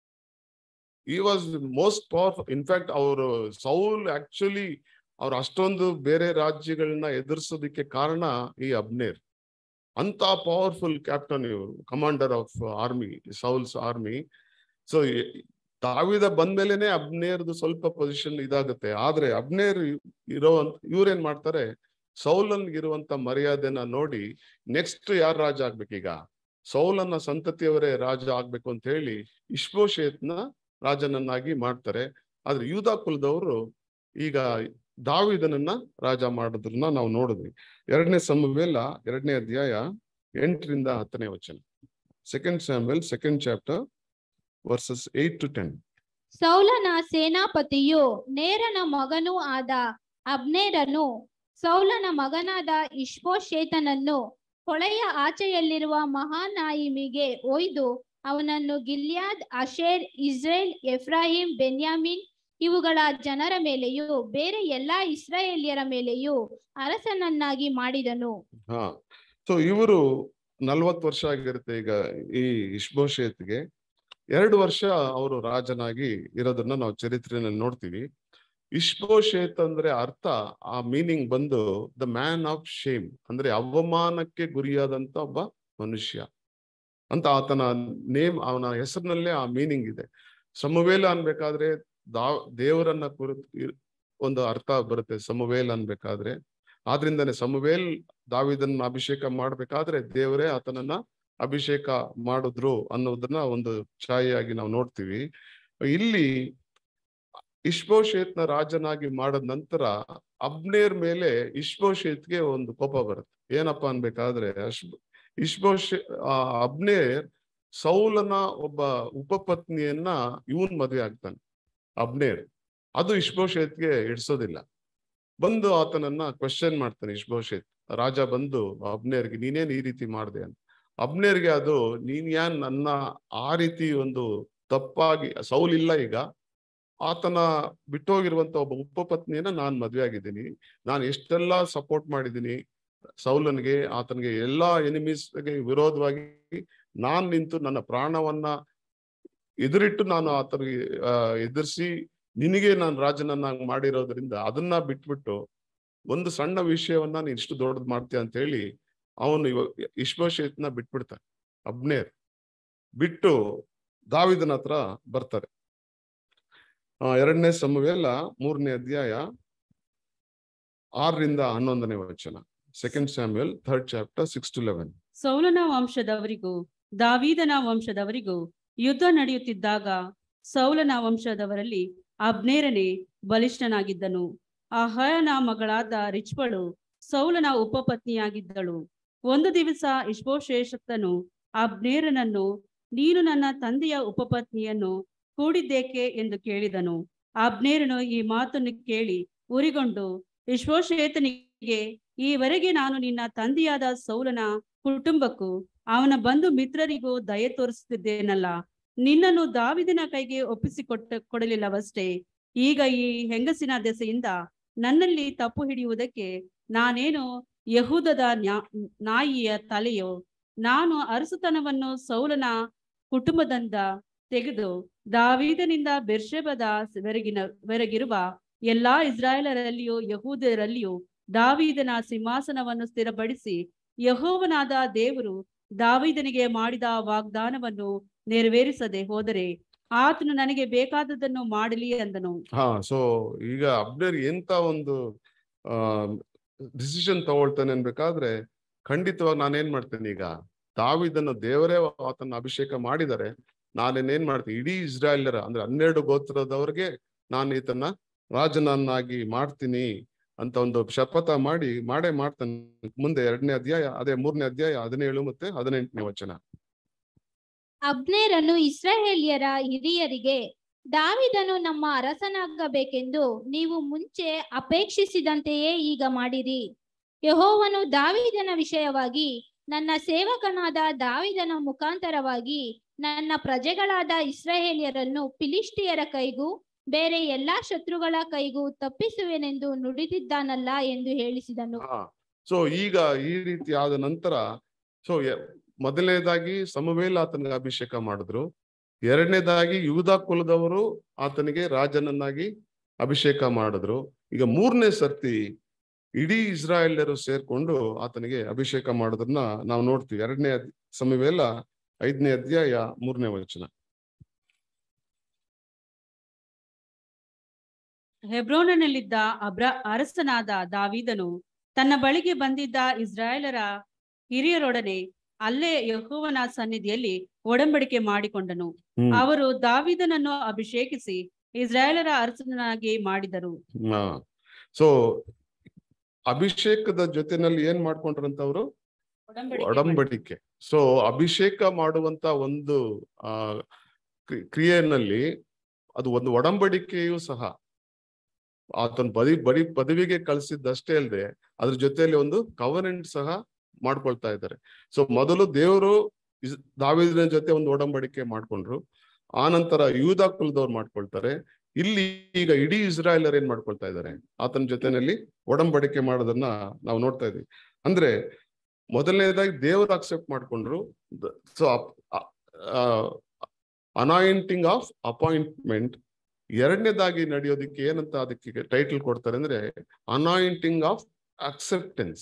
ಈ ವಾಸ್ ಮೋಸ್ಟ್ ಪವರ್ಫುಲ್. ಇನ್ಫ್ಯಾಕ್ಟ್ ಅವರು ಸೌಲ್ ಆಕ್ಚುಲಿ ಅವ್ರು ಅಷ್ಟೊಂದು ಬೇರೆ ರಾಜ್ಯಗಳನ್ನ ಎದುರಿಸೋದಕ್ಕೆ ಕಾರಣ ಈ ಅಬ್ನೇರ್. ಅಂತ ಪವರ್ಫುಲ್ ಕ್ಯಾಪ್ಟನ್ ಇವರು, commander of army, Saul's army. So ದಾವಿದ ಬಂದ್ಮೇಲೆನೆ ಅಬ್ನೇರ್ದು ಸ್ವಲ್ಪ ಪೊಸಿಷನ್ ಇದಾಗುತ್ತೆ. ಆದ್ರೆ ಅಬ್ನೇರ್ ಇರೋ ಇವ್ರೇನ್ ಮಾಡ್ತಾರೆ, ಸೌಲನ್ಗೆ ಇರುವಂತ ಮರ್ಯಾದೆನ ನೋಡಿ ನೆಕ್ಸ್ಟ್ ಯಾರು ರಾಜ ಆಗ್ಬೇಕೀಗ, ಸೌಲನ್ನ ಸಂತತಿಯವರೇ ರಾಜ ಆಗ್ಬೇಕು ಅಂತ ಹೇಳಿ ಇಷ್ಬೋಶೇತ್ನ ರಾಜನನ್ನಾಗಿ ಮಾಡ್ತಾರೆ. ಆದ್ರೆ ಯೂದಾ ಕುಲದವರು ಈಗ ದಾವಿದನನ್ನ ರಾಜ ಮಾಡೋದನ್ನ ನಾವು ನೋಡಿದ್ವಿ. ಎರಡನೇ ಸಮುವೇಲ ಎರಡನೇ ಅಧ್ಯಾಯ ಎಂಟರಿಂದ ಹತ್ತನೇ ವಚನ. Second Samuel second chapter verses eight to ten. ಸೌಲನ ಸೇನಾಪತಿಯು ನೇರನ ಮಗನೂ ಆದ ಅಬ್ನೇರನು ಸೌಲನ ಮಗನಾದ ಇಷ್ಬೋಶೇತನನ್ನು ಹೊಳೆಯ ಆಚೆಯಲ್ಲಿರುವ ಮಹಾನಾಯಿಮಿಗೆ ಒಯ್ದು ಅವನನ್ನು Gilead, Asher, Israel, Ephraim, Benjamin ಇವುಗಳ ಜನರ ಮೇಲೆಯೂ ಬೇರೆ ಎಲ್ಲಾ ಇಸ್ರಾಯೇಲ್ಯರ ಮೇಲೆಯೂ ಅರಸನನ್ನಾಗಿ ಮಾಡಿದನು. ಹಾ ಸೊ ಇವರು ನಲ್ವತ್ತು ವರ್ಷ ಆಗಿರುತ್ತೆ ಈಗ ಈ ಇಷ್ಬೋಶೇತ್ಗೆ. ಎರಡು ವರ್ಷ ಅವರು ರಾಜನಾಗಿ ಇರೋದನ್ನ ನಾವು ಚರಿತ್ರೆಯಲ್ಲಿ ನೋಡ್ತೀವಿ. ಇಷ್ಬೋಶೇತ್ ಅಂದ್ರೆ ಅರ್ಥ, ಆ ಮೀನಿಂಗ್ ಬಂದು ದ ಮ್ಯಾನ್ ಆಫ್ ಶೇಮ್, ಅಂದ್ರೆ ಅವಮಾನಕ್ಕೆ ಗುರಿಯಾದಂತ ಒಬ್ಬ ಮನುಷ್ಯ ಅಂತ ಆತನ ನೇಮ್, ಅವನ ಹೆಸರಿನಲ್ಲೇ ಆ ಮೀನಿಂಗ್ ಇದೆ. ಸಮುವೇಲ ಅನ್ಬೇಕಾದ್ರೆ ದಾ ದೇವರನ್ನ ಕುರಿತು ಒಂದು ಅರ್ಥ ಬರುತ್ತೆ ಸಮುವೇಲ್ ಅನ್ಬೇಕಾದ್ರೆ. ಆದ್ರಿಂದಾನೆ ಸಮುವೇಲ್ ದಾವಿದನ್ನ ಅಭಿಷೇಕ ಮಾಡ್ಬೇಕಾದ್ರೆ ದೇವರೇ ಆತನನ್ನ ಅಭಿಷೇಕ ಮಾಡಿದ್ರು ಅನ್ನೋದನ್ನ ಒಂದು ಛಾಯೆಯಾಗಿ ನಾವು ನೋಡ್ತೀವಿ. ಇಲ್ಲಿ ಇಷ್ಬೋಶೇತ್ನ ರಾಜನಾಗಿ ಮಾಡದ ನಂತರ ಅಬ್ನೇರ್ ಮೇಲೆ ಇಷ್ಬೋಶೇತ್ಗೆ ಒಂದು ಕೋಪ ಬರುತ್ತೆ. ಏನಪ್ಪಾ ಅನ್ಬೇಕಾದ್ರೆ ಅಶ್ ಇಷ್ಬೋಶೇ ಆ ಅಬ್ನೇರ್ ಸೌಲನ ಒಬ್ಬ ಉಪಪತ್ನಿಯನ್ನ ಇವನ್ ಮದುವೆ ಆಗ್ತಾನೆ ಅಬ್ನೇರ್. ಅದು ಇಷ್ಬೋಶೇತ್ಗೆ ಇಡ್ಸೋದಿಲ್ಲ. ಬಂದು ಆತನನ್ನ ಕ್ವೆಶ್ಚನ್ ಮಾಡ್ತಾನೆ ಇಷ್ಬೋಶೇತ್. ರಾಜ ಬಂದು ಅಬ್ನೇರ್ಗೆ ನೀನೇನ್ ಈ ರೀತಿ ಮಾಡ್ದೆ ಅಂತ. ಅಬ್ನೇರ್ಗೆ ಅದು ನೀನ್ ಯಾನ್ ನನ್ನ ಆ ರೀತಿ ಒಂದು ತಪ್ಪಾಗಿ, ಸೌಲ್ ಇಲ್ಲ ಈಗ, ಆತನ ಬಿಟ್ಟೋಗಿರುವಂತ ಒಬ್ಬ ಉಪಪತ್ನಿಯನ್ನ ನಾನ್ ಮದ್ವೆ ಆಗಿದ್ದೀನಿ, ನಾನು ಎಷ್ಟೆಲ್ಲಾ ಸಪೋರ್ಟ್ ಮಾಡಿದ್ದೀನಿ ಸೌಲನ್ಗೆ, ಆತನಿಗೆ ಎಲ್ಲಾ ಎನಿಮೀಸ್ಗೆ ವಿರೋಧವಾಗಿ ನಾನ್ ನಿಂತು ನನ್ನ ಪ್ರಾಣವನ್ನ ಎದುರಿಟ್ಟು ನಾನು ಆತನಿಗೆ ಅಹ್ ಎದುರಿಸಿ ನಿನಗೆ ನಾನು ರಾಜನನ್ನಾಗಿ ಮಾಡಿರೋದ್ರಿಂದ ಅದನ್ನ ಬಿಟ್ಬಿಟ್ಟು ಒಂದು ಸಣ್ಣ ವಿಷಯವನ್ನ ನೀನ್ ಇಷ್ಟು ದೊಡ್ಡದ್ ಮಾಡ್ತೀಯ ಅಂತ ಹೇಳಿ ಅವನು ಇವಾಗ ಇಷ್ಬೋಶೇತ್ನ ಬಿಟ್ಬಿಡ್ತಾನೆ. ಅಬ್ನೇರ್ ಬಿಟ್ಟು ದಾವಿದನ ಹತ್ರ ಬರ್ತಾರೆ. ಆ ಎರಡನೇ ಸಮುವೇಲ ಮೂರನೇ ಅಧ್ಯಾಯ ಆರರಿಂದ ಹನ್ನೊಂದನೇ ವಚನ. Second Samuel third chapter six to eleven. ಸೌಲನ ವಂಶದವರಿಗೂ ದಾವೀದನ ವಂಶದವರಿಗೂ ಯುದ್ಧ ನಡೆಯುತ್ತಿದ್ದಾಗ ಸೌಲನ ವಂಶದವರಲ್ಲಿ ಅಬ್ನೇರನೇ ಬಲಿಷ್ಠನಾಗಿದ್ದನು. ಅಹಯನ ಮಗಳಾದ ರಿಚ್ಪಳು ಸೌಲನ ಉಪಪತ್ನಿಯಾಗಿದ್ದಳು. ಒಂದು ದಿವಸ ಇಷ್ಬೋಶೇತನು ಅಬ್ನೇರನನ್ನು, ನೀನು ನನ್ನ ತಂದೆಯ ಉಪಪತ್ನಿಯನ್ನು ಕೂಡಿದ್ದೇಕೆ ಎಂದು ಕೇಳಿದನು. ಅಬ್ನೇರನು ಈ ಮಾತನ್ನು ಕೇಳಿ ಉರಿಗೊಂಡು, ಇಷ್ಬೋಶೇತನಿಗೆ, ಈವರೆಗೆ ನಾನು ನಿನ್ನ ತಂದೆಯಾದ ಸೌಲನ ಕುಟುಂಬಕ್ಕೂ ಅವನ ಬಂಧು ಮಿತ್ರರಿಗೂ ದಯೆ ತೋರಿಸುತ್ತಿದ್ದೇನಲ್ಲ, ನಿನ್ನನ್ನು ದಾವೀದನ ಕೈಗೆ ಒಪ್ಪಿಸಿಕೊಟ್ಟ ಕೊಡಲಿಲ್ಲವಷ್ಟೇ. ಈಗ ಈ ಹೆಂಗಸಿನ ದೆಸೆಯಿಂದ ನನ್ನಲ್ಲಿ ತಪ್ಪು ಹಿಡಿಯುವುದಕ್ಕೆ ನಾನೇನು ಯಹೂದದ ನಾಯಿಯ ತಲೆಯೋ? ನಾನು ಅರಸುತನವನ್ನು ಸೌಲನ ಕುಟುಂಬದಿಂದ ತೆಗೆದು ದಾವೀದನಿಂದ ಬೆರ್ಷೆಬದ ವೆರಗಿನ ವೆರಗಿರುವ ಎಲ್ಲಾ ಇಸ್ರಾಯೇಲರಲ್ಲಿಯೂ ಯಹೂದರಲ್ಲಿಯೂ ದಾವೀದನ ಸಿಂಹಾಸನವನ್ನು ಸ್ಥಿರಪಡಿಸಿ ಯೆಹೋವನಾದ ದೇವರು ದಾವೀದನಿಗೆ ಮಾಡಿದ ವಾಗ್ದಾನವನ್ನು ನೆರವೇರಿಸದೆ ಹೋದರೆ ಆತನು ನನಗೆ ಬೇಕಾದದನ್ನು ಮಾಡಲಿ ಅಂದನು. ಹಾ ಸೊ ಈಗ ಅಬ್ನೇರ್ ಎಂತ ಒಂದು ಆ ಡಿಸಿಷನ್ ತಗೊಳ್ತಾನೆ ಅನ್ಬೇಕಾದ್ರೆ, ಖಂಡಿತವಾಗಿ ನಾನೇನ್ ಮಾಡ್ತೇನೆ, ಈಗ ದಾವೀದನ ದೇವರೇ ಆತನ ಅಭಿಷೇಕ ಮಾಡಿದರೆ ನಾನೇನೇನ್ ಮಾಡ್ತೀನಿ, ಇಡೀ ಇಸ್ರಾಯೇಲರ ಅಂದ್ರೆ ಹನ್ನೆರಡು ಗೋತ್ರದವರಿಗೆ ನಾನು ಈತನ ರಾಜನನ್ನಾಗಿ ಮಾಡ್ತೀನಿ ಅಂತ ಒಂದು ಶಪಥ ಮಾಡಿ ಮಾಡೇ ಮಾಡ್ತಾನೆ. ಮುಂದೆ ಎರಡನೇ ಅಧ್ಯಾಯ, ಅದೇ ಮೂರನೇ ಅಧ್ಯಾಯ ಹದಿನೇಳು ಮತ್ತೆ ಹದಿನೆಂಟನೇ ವಚನ. ಅಬ್ನೇರನು ಇಸ್ರಾಯೇಲ್ಯರ ಹಿರಿಯರಿಗೆ, ದಾವೀದನು ನಮ್ಮ ಅರಸನಾಗಬೇಕೆಂದು ನೀವು ಮುಂಚೆ ಅಪೇಕ್ಷಿಸಿದಂತೆಯೇ ಈಗ ಮಾಡಿರಿ. ಯೆಹೋವನು ದಾವೀದನ ವಿಷಯವಾಗಿ ನನ್ನ ಸೇವಕನಾದ ದಾವೀದನ ಮುಖಾಂತರವಾಗಿ ನನ್ನ ಪ್ರಜೆಗಳಾದ ಇಸ್ರಾಯೇಲ್ಯರನ್ನು ಫಿಲಿಷ್ಟಿಯರ ಕೈಗೂ ಬೇರೆ ಎಲ್ಲಾ ಶತ್ರುಗಳ ಕೈಗೂ ತಪ್ಪಿಸುವೆನೆಂದು ನುಡಿದಿದ್ದಾನಲ್ಲ ಎಂದು ಹೇಳಿಸಿದನು. ಸೊ ಈಗ ಈ ರೀತಿ ಆದ ನಂತರ ಸೊ ಮೊದಲನೇದಾಗಿ ಸಮುವೇಲ್ ಆತನಿಗೆ ಅಭಿಷೇಕ ಮಾಡಿದ್ರು. ಎರಡನೇದಾಗಿ ಯೂದ ಕುಲದವರು ಆತನಿಗೆ ರಾಜನನ್ನಾಗಿ ಅಭಿಷೇಕ ಮಾಡಿದ್ರು. ಈಗ ಮೂರನೇ ಸರ್ತಿ ಇಡೀ ಇಸ್ರಾಯೇಲ್ಯರು ಸೇರ್ಕೊಂಡು ಆತನಿಗೆ ಅಭಿಷೇಕ ಮಾಡೋದನ್ನ ನಾವು ನೋಡ್ತೀವಿ. ಎರಡನೇ ಸಮುವೇಲ ಐದನೇ ಅಧ್ಯಾಯ ಮೂರನೇ ವಚನ. ಹೆಬ್ರೋನಲ್ಲಿದ್ದ ಅಬ್ರ ಅರಸನಾದ ದಾವೀದನು ತನ್ನ ಬಳಿಗೆ ಬಂದಿದ್ದ ಇಸ್ರಾಯೇಲರ ಹಿರಿಯರೊಡನೆ ಅಲ್ಲೇ ಯೆಹೋವನ ಸನ್ನಿಧಿಯಲ್ಲಿ ಒಡಂಬಡಿಕೆ ಮಾಡಿಕೊಂಡನು. ಅವರು ದಾವೀದನನ್ನು ಅಭಿಷೇಕಿಸಿ ಇಸ್ರಾಯೇಲರ ಅರಸನಾಗಿ ಮಾಡಿದರು. ಸೊ ಅಭಿಷೇಕದ ಜೊತೆನಲ್ಲಿ ಏನ್ ಮಾಡ್ಕೊಂಡ್ರಂತವ್ರು? ಒಡಂಬಡಿಕೆ. ಸೊ ಅಭಿಷೇಕ ಮಾಡುವಂತ ಒಂದು ಆ ಕ್ರಿಯೆಯಲ್ಲಿ ಅದು ಒಂದು ಒಡಂಬಡಿಕೆಯೂ ಸಹ ಆತನ ಬದಿ ಬಡಿ ಪದವಿಗೆ ಕಳಿಸಿದ್ದಷ್ಟೇ ಅಲ್ಲದೆ ಅದ್ರ ಜೊತೆಯಲ್ಲಿ ಒಂದು ಕವನೆಂಟ್ ಸಹ ಮಾಡ್ಕೊಳ್ತಾ ಇದ್ದಾರೆ. ಸೊ ಮೊದಲು ದೇವರು ದಾವೀದನ ಜೊತೆ ಒಂದು ಒಡಂಬಡಿಕೆ ಮಾಡ್ಕೊಂಡ್ರು, ಆ ನಂತರ ಯೂದ ಕುಲದವ್ರು ಮಾಡ್ಕೊಳ್ತಾರೆ. ಇಲ್ಲಿ ಈಗ ಇಡೀ ಇಸ್ರಾಯೇಲರ್ ಏನ್ ಮಾಡ್ಕೊಳ್ತಾ ಇದ್ದಾರೆ, ಆತನ ಜೊತೆನಲ್ಲಿ ಒಡಂಬಡಿಕೆ ಮಾಡೋದನ್ನ ನಾವು ನೋಡ್ತಾ ಇದೀವಿ. ಅಂದ್ರೆ ಮೊದಲನೇದಾಗಿ ದೇವರು ಅಕ್ಸೆಪ್ಟ್ ಮಾಡ್ಕೊಂಡ್ರು. So anointing of appointment. ಎರಡನೇದಾಗಿ ನಡೆಯೋದಕ್ಕೆ ಏನಂತ ಅದಕ್ಕೆ ಟೈಟಲ್ ಕೊಡ್ತಾರೆ ಅಂದ್ರೆ ಅನಾಯಿಂಟಿಂಗ್ ಆಫ್ ಅಕ್ಸೆಪ್ಟೆನ್ಸ್.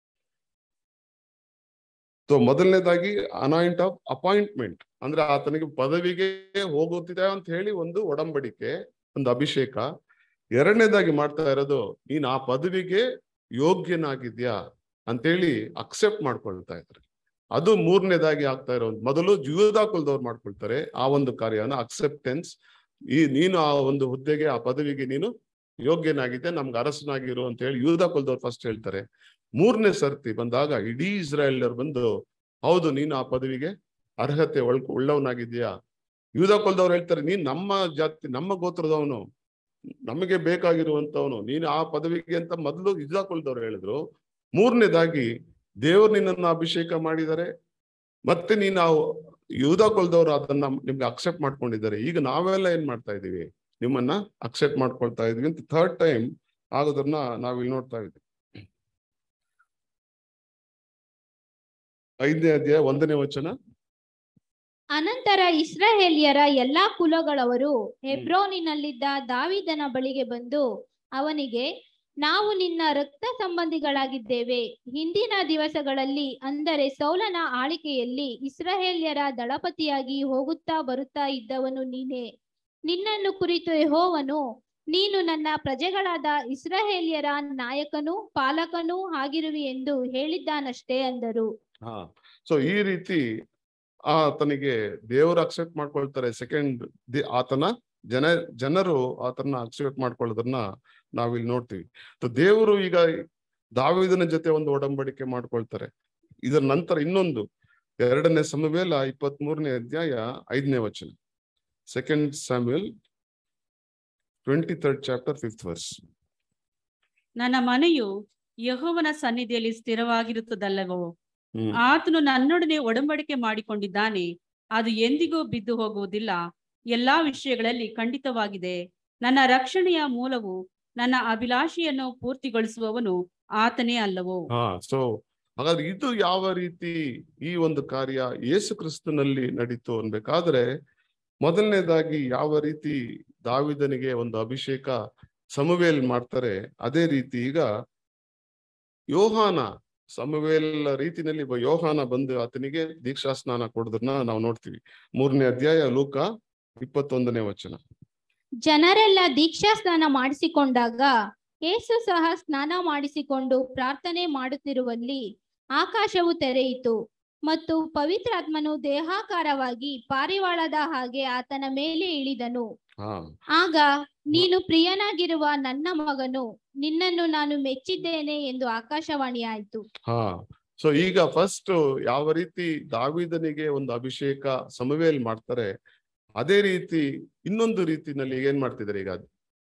ಸೊ ಮೊದಲನೇದಾಗಿ ಅನಾಯಿಂಟ್ ಆಫ್ ಅಪಾಯಿಂಟ್ಮೆಂಟ್ ಅಂದ್ರೆ ಆತನಿಗೆ ಪದವಿಗೆ ಹೋಗುತ್ತಿದೆ ಅಂತ ಹೇಳಿ ಒಂದು ಒಡಂಬಡಿಕೆ, ಒಂದು ಅಭಿಷೇಕ. ಎರಡನೇದಾಗಿ ಮಾಡ್ತಾ ಇರೋದು ನೀನ್ ಆ ಪದವಿಗೆ ಯೋಗ್ಯನಾಗಿದ್ಯಾ ಅಂತೇಳಿ ಅಕ್ಸೆಪ್ಟ್ ಮಾಡ್ಕೊಳ್ತಾ ಇದ್ದಾರೆ. ಅದು ಮೂರನೇದಾಗಿ ಆಗ್ತಾ ಇರೋ, ಮೊದಲು ಯೂದ ಕುಲದವ್ರು ಮಾಡ್ಕೊಳ್ತಾರೆ ಆ ಒಂದು ಕಾರ್ಯನ ಅಕ್ಸೆಪ್ಟೆನ್ಸ್. ಈ ನೀನು ಆ ಒಂದು ಹುದ್ದೆಗೆ ಆ ಪದವಿಗೆ ನೀನು ಯೋಗ್ಯನಾಗಿದ್ದೆ, ನಮ್ಗೆ ಅರಸನಾಗಿರು ಅಂತ ಹೇಳಿ ಯೂದ ಕುಲದವ್ರು ಫಸ್ಟ್ ಹೇಳ್ತಾರೆ. ಮೂರನೇ ಸರ್ತಿ ಬಂದಾಗ ಇಡೀ ಇಸ್ರಾಯೇಲ್ಯರು ಬಂದು ಹೌದು ನೀನು ಆ ಪದವಿಗೆ ಅರ್ಹತೆ ಒಳ್ ಉಳ್ಳವನಾಗಿದ್ಯಾ. ಯೂದ ಕುಲದವ್ರು ಹೇಳ್ತಾರೆ ನೀನ್ ನಮ್ಮ ಜಾತಿ ನಮ್ಮ ಗೋತ್ರದವನು, ನಮಗೆ ಬೇಕಾಗಿರುವಂತವನು, ನೀನು ಆ ಪದವಿಗೆ ಅಂತ ಮೊದಲು ಯೂದ ಕುಲದವ್ರು ಹೇಳಿದ್ರು. ಮೂರನೇದಾಗಿ ದೇವರು ನಿನ್ನನ್ನು ಅಭಿಷೇಕ ಮಾಡಿದ್ದಾರೆ, ಮತ್ತೆ ನೀನು ಆ ಯೂದ ಕುಲದವ್ರು ಅದನ್ನ ನಿಮ್ಗೆ ಅಕ್ಸೆಪ್ಟ್ ಮಾಡ್ಕೊಂಡಿದ್ದಾರೆ. ಈಗ ನಾವೆಲ್ಲ ಏನ್ ಮಾಡ್ತಾ ಇದೀವಿ, ನಿಮ್ಮನ್ನ ಅಕ್ಸೆಪ್ಟ್ ಮಾಡ್ಕೊಳ್ತಾ ಇದೀವಿ ಅಂತ ಥರ್ಡ್ ಟೈಮ್ ಆಗೋದನ್ನ ನಾವಿಲ್ಲಿ ನೋಡ್ತಾ ಇದ್ವಿ. ಐದನೇ ಅಧ್ಯಾಯ ಒಂದನೇ ವಚನ. ಅನಂತರ ಇಸ್ರಾಯೇಲ್ಯರ ಎಲ್ಲಾ ಕುಲಗಳವರು ಹೆಬ್ರೋನಿನಲ್ಲಿದ್ದ ದಾವೀದನ ಬಳಿಗೆ ಬಂದು ಅವನಿಗೆ, ನಾವು ನಿನ್ನ ರಕ್ತ ಸಂಬಂಧಿಗಳಾಗಿದ್ದೇವೆ. ಹಿಂದಿನ ದಿವಸಗಳಲ್ಲಿ ಅಂದರೆ ಸೌಲನ ಆಳಿಕೆಯಲ್ಲಿ ಇಸ್ರಾಯೇಲ್ಯರ ದಳಪತಿಯಾಗಿ ಹೋಗುತ್ತಾ ಬರುತ್ತಾ ಇದ್ದವನು ನೀನೇ. ನಿನ್ನನ್ನು ಕುರಿತು ಯೆಹೋವನು ನೀನು ನನ್ನ ಪ್ರಜೆಗಳಾದ ಇಸ್ರಾಯೇಲ್ಯರ ನಾಯಕನೂ ಪಾಲಕನೂ ಆಗಿರುವಿ ಎಂದು ಹೇಳಿದ್ದಾನಷ್ಟೇ ಅಂದರು. ಹಾ ಸೊ ಈ ರೀತಿ ಆತನಿಗೆ ದೇವರು ಅಕ್ಸೆಪ್ಟ್ ಮಾಡ್ಕೊಳ್ತಾರೆ. ಸೆಕೆಂಡ್ ಆತನ ಜನ ಜನರು ಆತನ ಅಕ್ಸೆಪ್ಟ್ ಮಾಡ್ಕೊಳ್ಳೋದನ್ನ ನಾವಿಲ್ಲಿ ನೋಡ್ತೀವಿ. ದೇವರು ಈಗ ದಾವೀದನ ಜೊತೆ ಒಂದು ಒಡಂಬಡಿಕೆ ಮಾಡ್ಕೊಳ್ತಾರೆ. ಇದರ ನಂತರ ಇನ್ನೊಂದು ಎರಡನೇ ಸಮುವೇಲ ಇಪ್ಪತ್ತ್ ಮೂರನೇ ಅಧ್ಯಾಯ ಐದನೇ ವಚನ. Second Samuel twenty third chapter fifth verse. ನನ್ನ ಮನೆಯು ಯೆಹೋವನ ಸನ್ನಿಧಿಯಲ್ಲಿ ಸ್ಥಿರವಾಗಿರುತ್ತದಲ್ಲವೋ, ಆತನು ನನ್ನೊಡನೆ ಒಡಂಬಡಿಕೆ ಮಾಡಿಕೊಂಡಿದ್ದಾನೆ, ಅದು ಎಂದಿಗೂ ಬಿದ್ದು ಹೋಗುವುದಿಲ್ಲ. ಎಲ್ಲಾ ವಿಷಯಗಳಲ್ಲಿ ಖಂಡಿತವಾಗಿದೆ. ನನ್ನ ರಕ್ಷಣೆಯ ಮೂಲವು ನನ್ನ ಅಭಿಲಾಷೆಯನ್ನು ಪೂರ್ತಿಗೊಳಿಸುವವನು ಆತನೇ ಅಲ್ಲವೋ. ಹಾ ಸೊ ಹಾಗಾದ್ರೆ ಇದು ಯಾವ ರೀತಿ ಈ ಒಂದು ಕಾರ್ಯ ಯೇಸು ಕ್ರಿಸ್ತನಲ್ಲಿ ನಡೀತು ಅನ್ಬೇಕಾದ್ರೆ, ಮೊದಲನೇದಾಗಿ ಯಾವ ರೀತಿ ದಾವಿದನಿಗೆ ಒಂದು ಅಭಿಷೇಕ ಸಮುವೇಲ್ ಮಾಡ್ತಾರೆ, ಅದೇ ರೀತಿ ಈಗ ಯೋಹಾನ ಸಮುವೇಲ್ ರೀತಿನಲ್ಲಿ ಯೋಹಾನ ಬಂದು ಆತನಿಗೆ ದೀಕ್ಷಾ ಸ್ನಾನ ಕೊಡೋದನ್ನ ನಾವು ನೋಡ್ತೀವಿ. ಮೂರನೇ ಅಧ್ಯಾಯ ಲೂಕ ಇಪ್ಪತ್ತೊಂದನೇ ವಚನ. ಜನರೆಲ್ಲ ದೀಕ್ಷಾ ಸ್ನಾನ ಮಾಡಿಸಿಕೊಂಡಾಗ ಯೇಸು ಸಹ ಸ್ನಾನ ಮಾಡಿಸಿಕೊಂಡು ಪ್ರಾರ್ಥನೆ ಮಾಡುತ್ತಿರುವಲ್ಲಿ ಆಕಾಶವು ತೆರೆಯಿತು ಮತ್ತು ಪವಿತ್ರಾತ್ಮನು ದೇಹಾಕಾರವಾಗಿ ಪಾರಿವಾಳದ ಹಾಗೆ ಆತನ ಮೇಲೆ ಇಳಿದನು. ಆಗ ನೀನು ಪ್ರಿಯನಾಗಿರುವ ನನ್ನ ಮಗನು, ನಿನ್ನನ್ನು ನಾನು ಮೆಚ್ಚಿದ್ದೇನೆ ಎಂದು ಆಕಾಶವಾಣಿ ಆಯ್ತು. ಹಾ ಸೊ ಈಗ ಫಸ್ಟ್ ಯಾವ ರೀತಿ ದಾವೀದನಿಗೆ ಒಂದು ಅಭಿಷೇಕ ಸಮುವೇಲ್ ಮಾಡ್ತಾರೆ, ಅದೇ ರೀತಿ ಇನ್ನೊಂದು ರೀತಿನಲ್ಲಿ ಏನ್ ಮಾಡ್ತಿದ್ದಾರೆ ಈಗ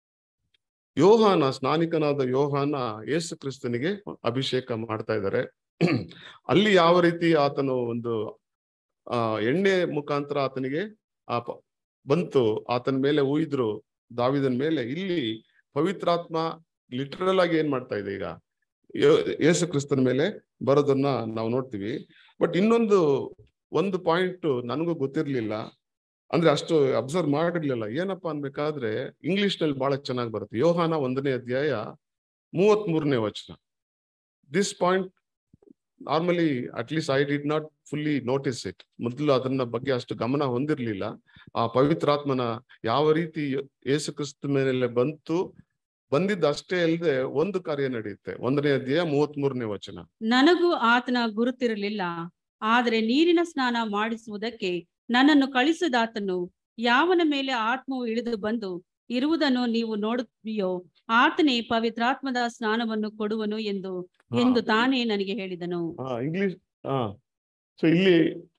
ಯೋಹಾನ, ಸ್ನಾನಿಕನಾದ ಯೋಹಾನ ಯೇಸು ಕ್ರಿಸ್ತನಿಗೆ ಅಭಿಷೇಕ ಮಾಡ್ತಾ ಇದ್ದಾರೆ. ಅಲ್ಲಿ ಯಾವ ರೀತಿ ಆತನು ಒಂದು ಆ ಎಣ್ಣೆ ಮುಖಾಂತರ ಆತನಿಗೆ ಆ ಬಂತು, ಆತನ ಮೇಲೆ ಉಯಿದ್ರು ದಾವಿದನ ಮೇಲೆ. ಇಲ್ಲಿ ಪವಿತ್ರಾತ್ಮ ಲಿಟರಲ್ ಆಗಿ ಏನ್ ಮಾಡ್ತಾ ಇದೆ ಈಗ ಯೇಸು ಕ್ರಿಸ್ತನ ಮೇಲೆ ಬರೋದನ್ನ ನಾವು ನೋಡ್ತೀವಿ. ಬಟ್ ಇನ್ನೊಂದು ಒಂದು ಪಾಯಿಂಟ್ ನನಗೂ ಗೊತ್ತಿರ್ಲಿಲ್ಲ, ಅಂದ್ರೆ ಅಷ್ಟು ಅಬ್ಸರ್ವ್ ಮಾಡಿರ್ಲಿಲ್ಲ. ಏನಪ್ಪಾ ಅನ್ಬೇಕಾದ್ರೆ ಇಂಗ್ಲಿಷ್ ನಲ್ಲಿ ಬಹಳ ಚೆನ್ನಾಗಿ ಬರುತ್ತೆ. ಯೋಹಾನ ಒಂದನೇ ಅಧ್ಯಾಯ ಮೂವತ್ತ್ ಮೂರನೇ ವಚನ. This point normally at least I did not fully notice it. ಮೊದಲು ಅದನ್ನ ಬಗ್ಗೆ ಅಷ್ಟು ಗಮನ ಹೊಂದಿರ್ಲಿಲ್ಲ. ಆ ಪವಿತ್ರಾತ್ಮನ ಯಾವ ರೀತಿ ಯೇಸು ಕ್ರಿಸ್ತ ಮೇಲೆ ಬಂತು, ಬಂದಿದ್ದ ಅಷ್ಟೇ ಅಲ್ಲದೆ ಒಂದು ಕಾರ್ಯ ನಡೆಯುತ್ತೆ. ಒಂದನೇ ಅಧ್ಯಾಯ ಮೂವತ್ತ್ ಮೂರನೇ ವಚನ. ನನಗೂ ಆತನ ಗುರುತಿರಲಿಲ್ಲ, ಆದರೆ ನೀರಿನ ಸ್ನಾನ ಮಾಡಿಸುವುದಕ್ಕೆ ನನ್ನನ್ನು ಕಳಿಸಿದಾತನು ಯಾವನ ಮೇಲೆ ಆತ್ಮವು ಇಳಿದು ಬಂದು ಇರುವುದನ್ನು ನೀವು ನೋಡುತ್ತೀಯೋ ಆತನೇ ಪವಿತ್ರಾತ್ಮದ ಸ್ನಾನವನ್ನು ಕೊಡುವನು ಎಂದು ಎಂದು ತಾನೇ ನನಗೆ ಹೇಳಿದನು. ಇಂಗ್ಲಿಷ್ ಹಾ ಸೊ ಇಲ್ಲಿ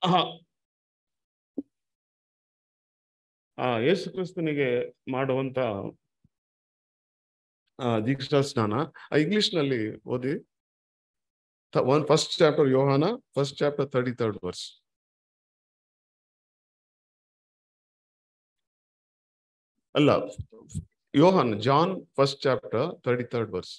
ಆ ಯೇಸು ಕ್ರಿಸ್ತನಿಗೆ ಮಾಡುವಂತ ದೀಕ್ಷಾ ಸ್ನಾನ ಇಂಗ್ಲಿಷ್ ನಲ್ಲಿ ಓದಿ. ಒನ್ ಫಸ್ಟ್ ಚಾಪ್ಟರ್ ಯೋಹಾನ first chapter thirty third verse. ಅಲ್ಲ, ಯೋಹಾನ್ John first chapter thirty third verse.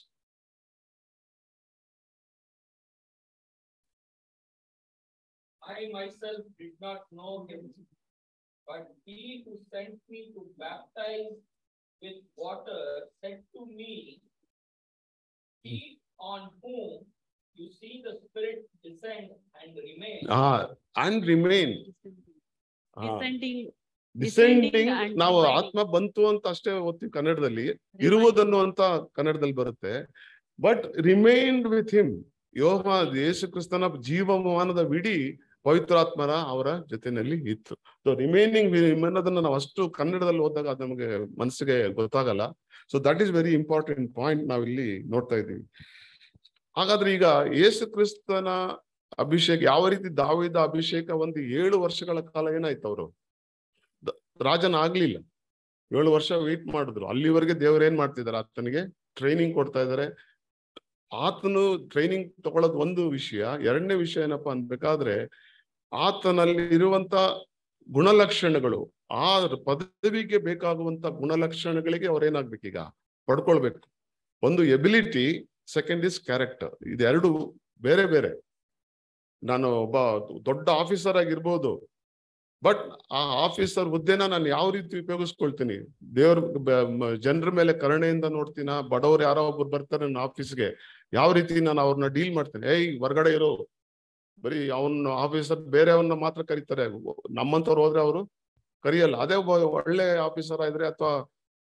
I myself did not know him, but he who sent me to baptize with water said to me, he on whom you see the Spirit descend and remain. Ah, and remain. Descending. Descending ನಾವು ಆತ್ಮ ಬಂತು ಅಂತ ಅಷ್ಟೇ ಓದ್ತೀವಿ ಕನ್ನಡದಲ್ಲಿ, ಇರುವುದನ್ನು ಅಂತ ಕನ್ನಡದಲ್ಲಿ ಬರುತ್ತೆ. But remained with him. ಯೋಹ ಯೇಸು ಕ್ರಿಸ್ತನ ಜೀವಮಾನದ ವಿಡಿ ಪವಿತ್ರಾತ್ಮರ ಅವರ ಜೊತೆಯಲ್ಲಿ ಇತ್ತು. ಸೊ ರಿಮೈನಿಂಗ್ ಅನ್ನೋದನ್ನ ನಾವು ಅಷ್ಟು ಕನ್ನಡದಲ್ಲಿ ಓದಿದಾಗ ಅದು ನಮಗೆ ಮನಸ್ಸಿಗೆ ಗೊತ್ತಾಗಲ್ಲ. So that is very important point ನಾವಿಲ್ಲಿ ನೋಡ್ತಾ ಇದ್ದೀವಿ. ಹಾಗಾದ್ರೆ ಈಗ ಯೇಸು ಕ್ರಿಸ್ತನ ಅಭಿಷೇಕ ಯಾವ ರೀತಿ ದಾವೀದ ಅಭಿಷೇಕ ಒಂದು ಏಳು ವರ್ಷಗಳ ಕಾಲ ಏನಾಯ್ತು, ಅವರು ರಾಜನ ಆಗ್ಲಿಲ್ಲ. ಏಳು ವರ್ಷ ವೇಟ್ ಮಾಡಿದ್ರು. ಅಲ್ಲಿವರೆಗೆ ದೇವ್ರು ಏನ್ ಮಾಡ್ತಿದ್ದಾರೆ, ಆತನಿಗೆ ಟ್ರೈನಿಂಗ್ ಕೊಡ್ತಾ ಇದ್ದಾರೆ. ಆತನು ಟ್ರೈನಿಂಗ್ ತಗೊಳ್ಳೋದು ಒಂದು ವಿಷಯ. ಎರಡನೇ ವಿಷಯ ಏನಪ್ಪಾ ಅನ್ಬೇಕಾದ್ರೆ ಆತನಲ್ಲಿ ಇರುವಂತ ಗುಣಲಕ್ಷಣಗಳು, ಆ ಪದವಿಗೆ ಬೇಕಾಗುವಂತ ಗುಣಲಕ್ಷಣಗಳಿಗೆ ಅವ್ರೇನಾಗ್ಬೇಕೀಗ ಪಡ್ಕೊಳ್ಬೇಕು. ಒಂದು ಎಬಿಲಿಟಿ, ಸೆಕೆಂಡ್ ಇಸ್ ಕ್ಯಾರೆಕ್ಟರ್. ಇದೆರಡು ಬೇರೆ ಬೇರೆ. ನಾನು ಒಬ್ಬ ದೊಡ್ಡ ಆಫೀಸರ್ ಆಗಿರ್ಬೋದು, ಬಟ್ ಆ ಆಫೀಸರ್ ಹುದ್ದೆನ ನಾನು ಯಾವ ರೀತಿ ಉಪಯೋಗಿಸ್ಕೊಳ್ತೀನಿ, ದೇವ್ರ ಜನರ ಮೇಲೆ ಕರುಣೆಯಿಂದ ನೋಡ್ತೀನ, ಬಡವ್ರು ಯಾರೋ ಒಬ್ರು ಬರ್ತಾರೆ ನನ್ನ ಆಫೀಸ್ಗೆ, ಯಾವ ರೀತಿ ನಾನು ಅವ್ರನ್ನ ಡೀಲ್ ಮಾಡ್ತೇನೆ. ಏಯ್ ಹೊರಗಡೆ ಇರೋ, ಬರೀ ಅವನ ಆಫೀಸರ್ ಬೇರೆಯವ್ರನ್ನ ಮಾತ್ರ ಕರೀತಾರೆ, ನಮ್ಮಂತವ್ರು ಹೋದ್ರೆ ಅವರು ಕರಿಯಲ್ಲ. ಅದೇ ಒಬ್ಬ ಒಳ್ಳೆ ಆಫೀಸರ್ ಆದ್ರೆ ಅಥವಾ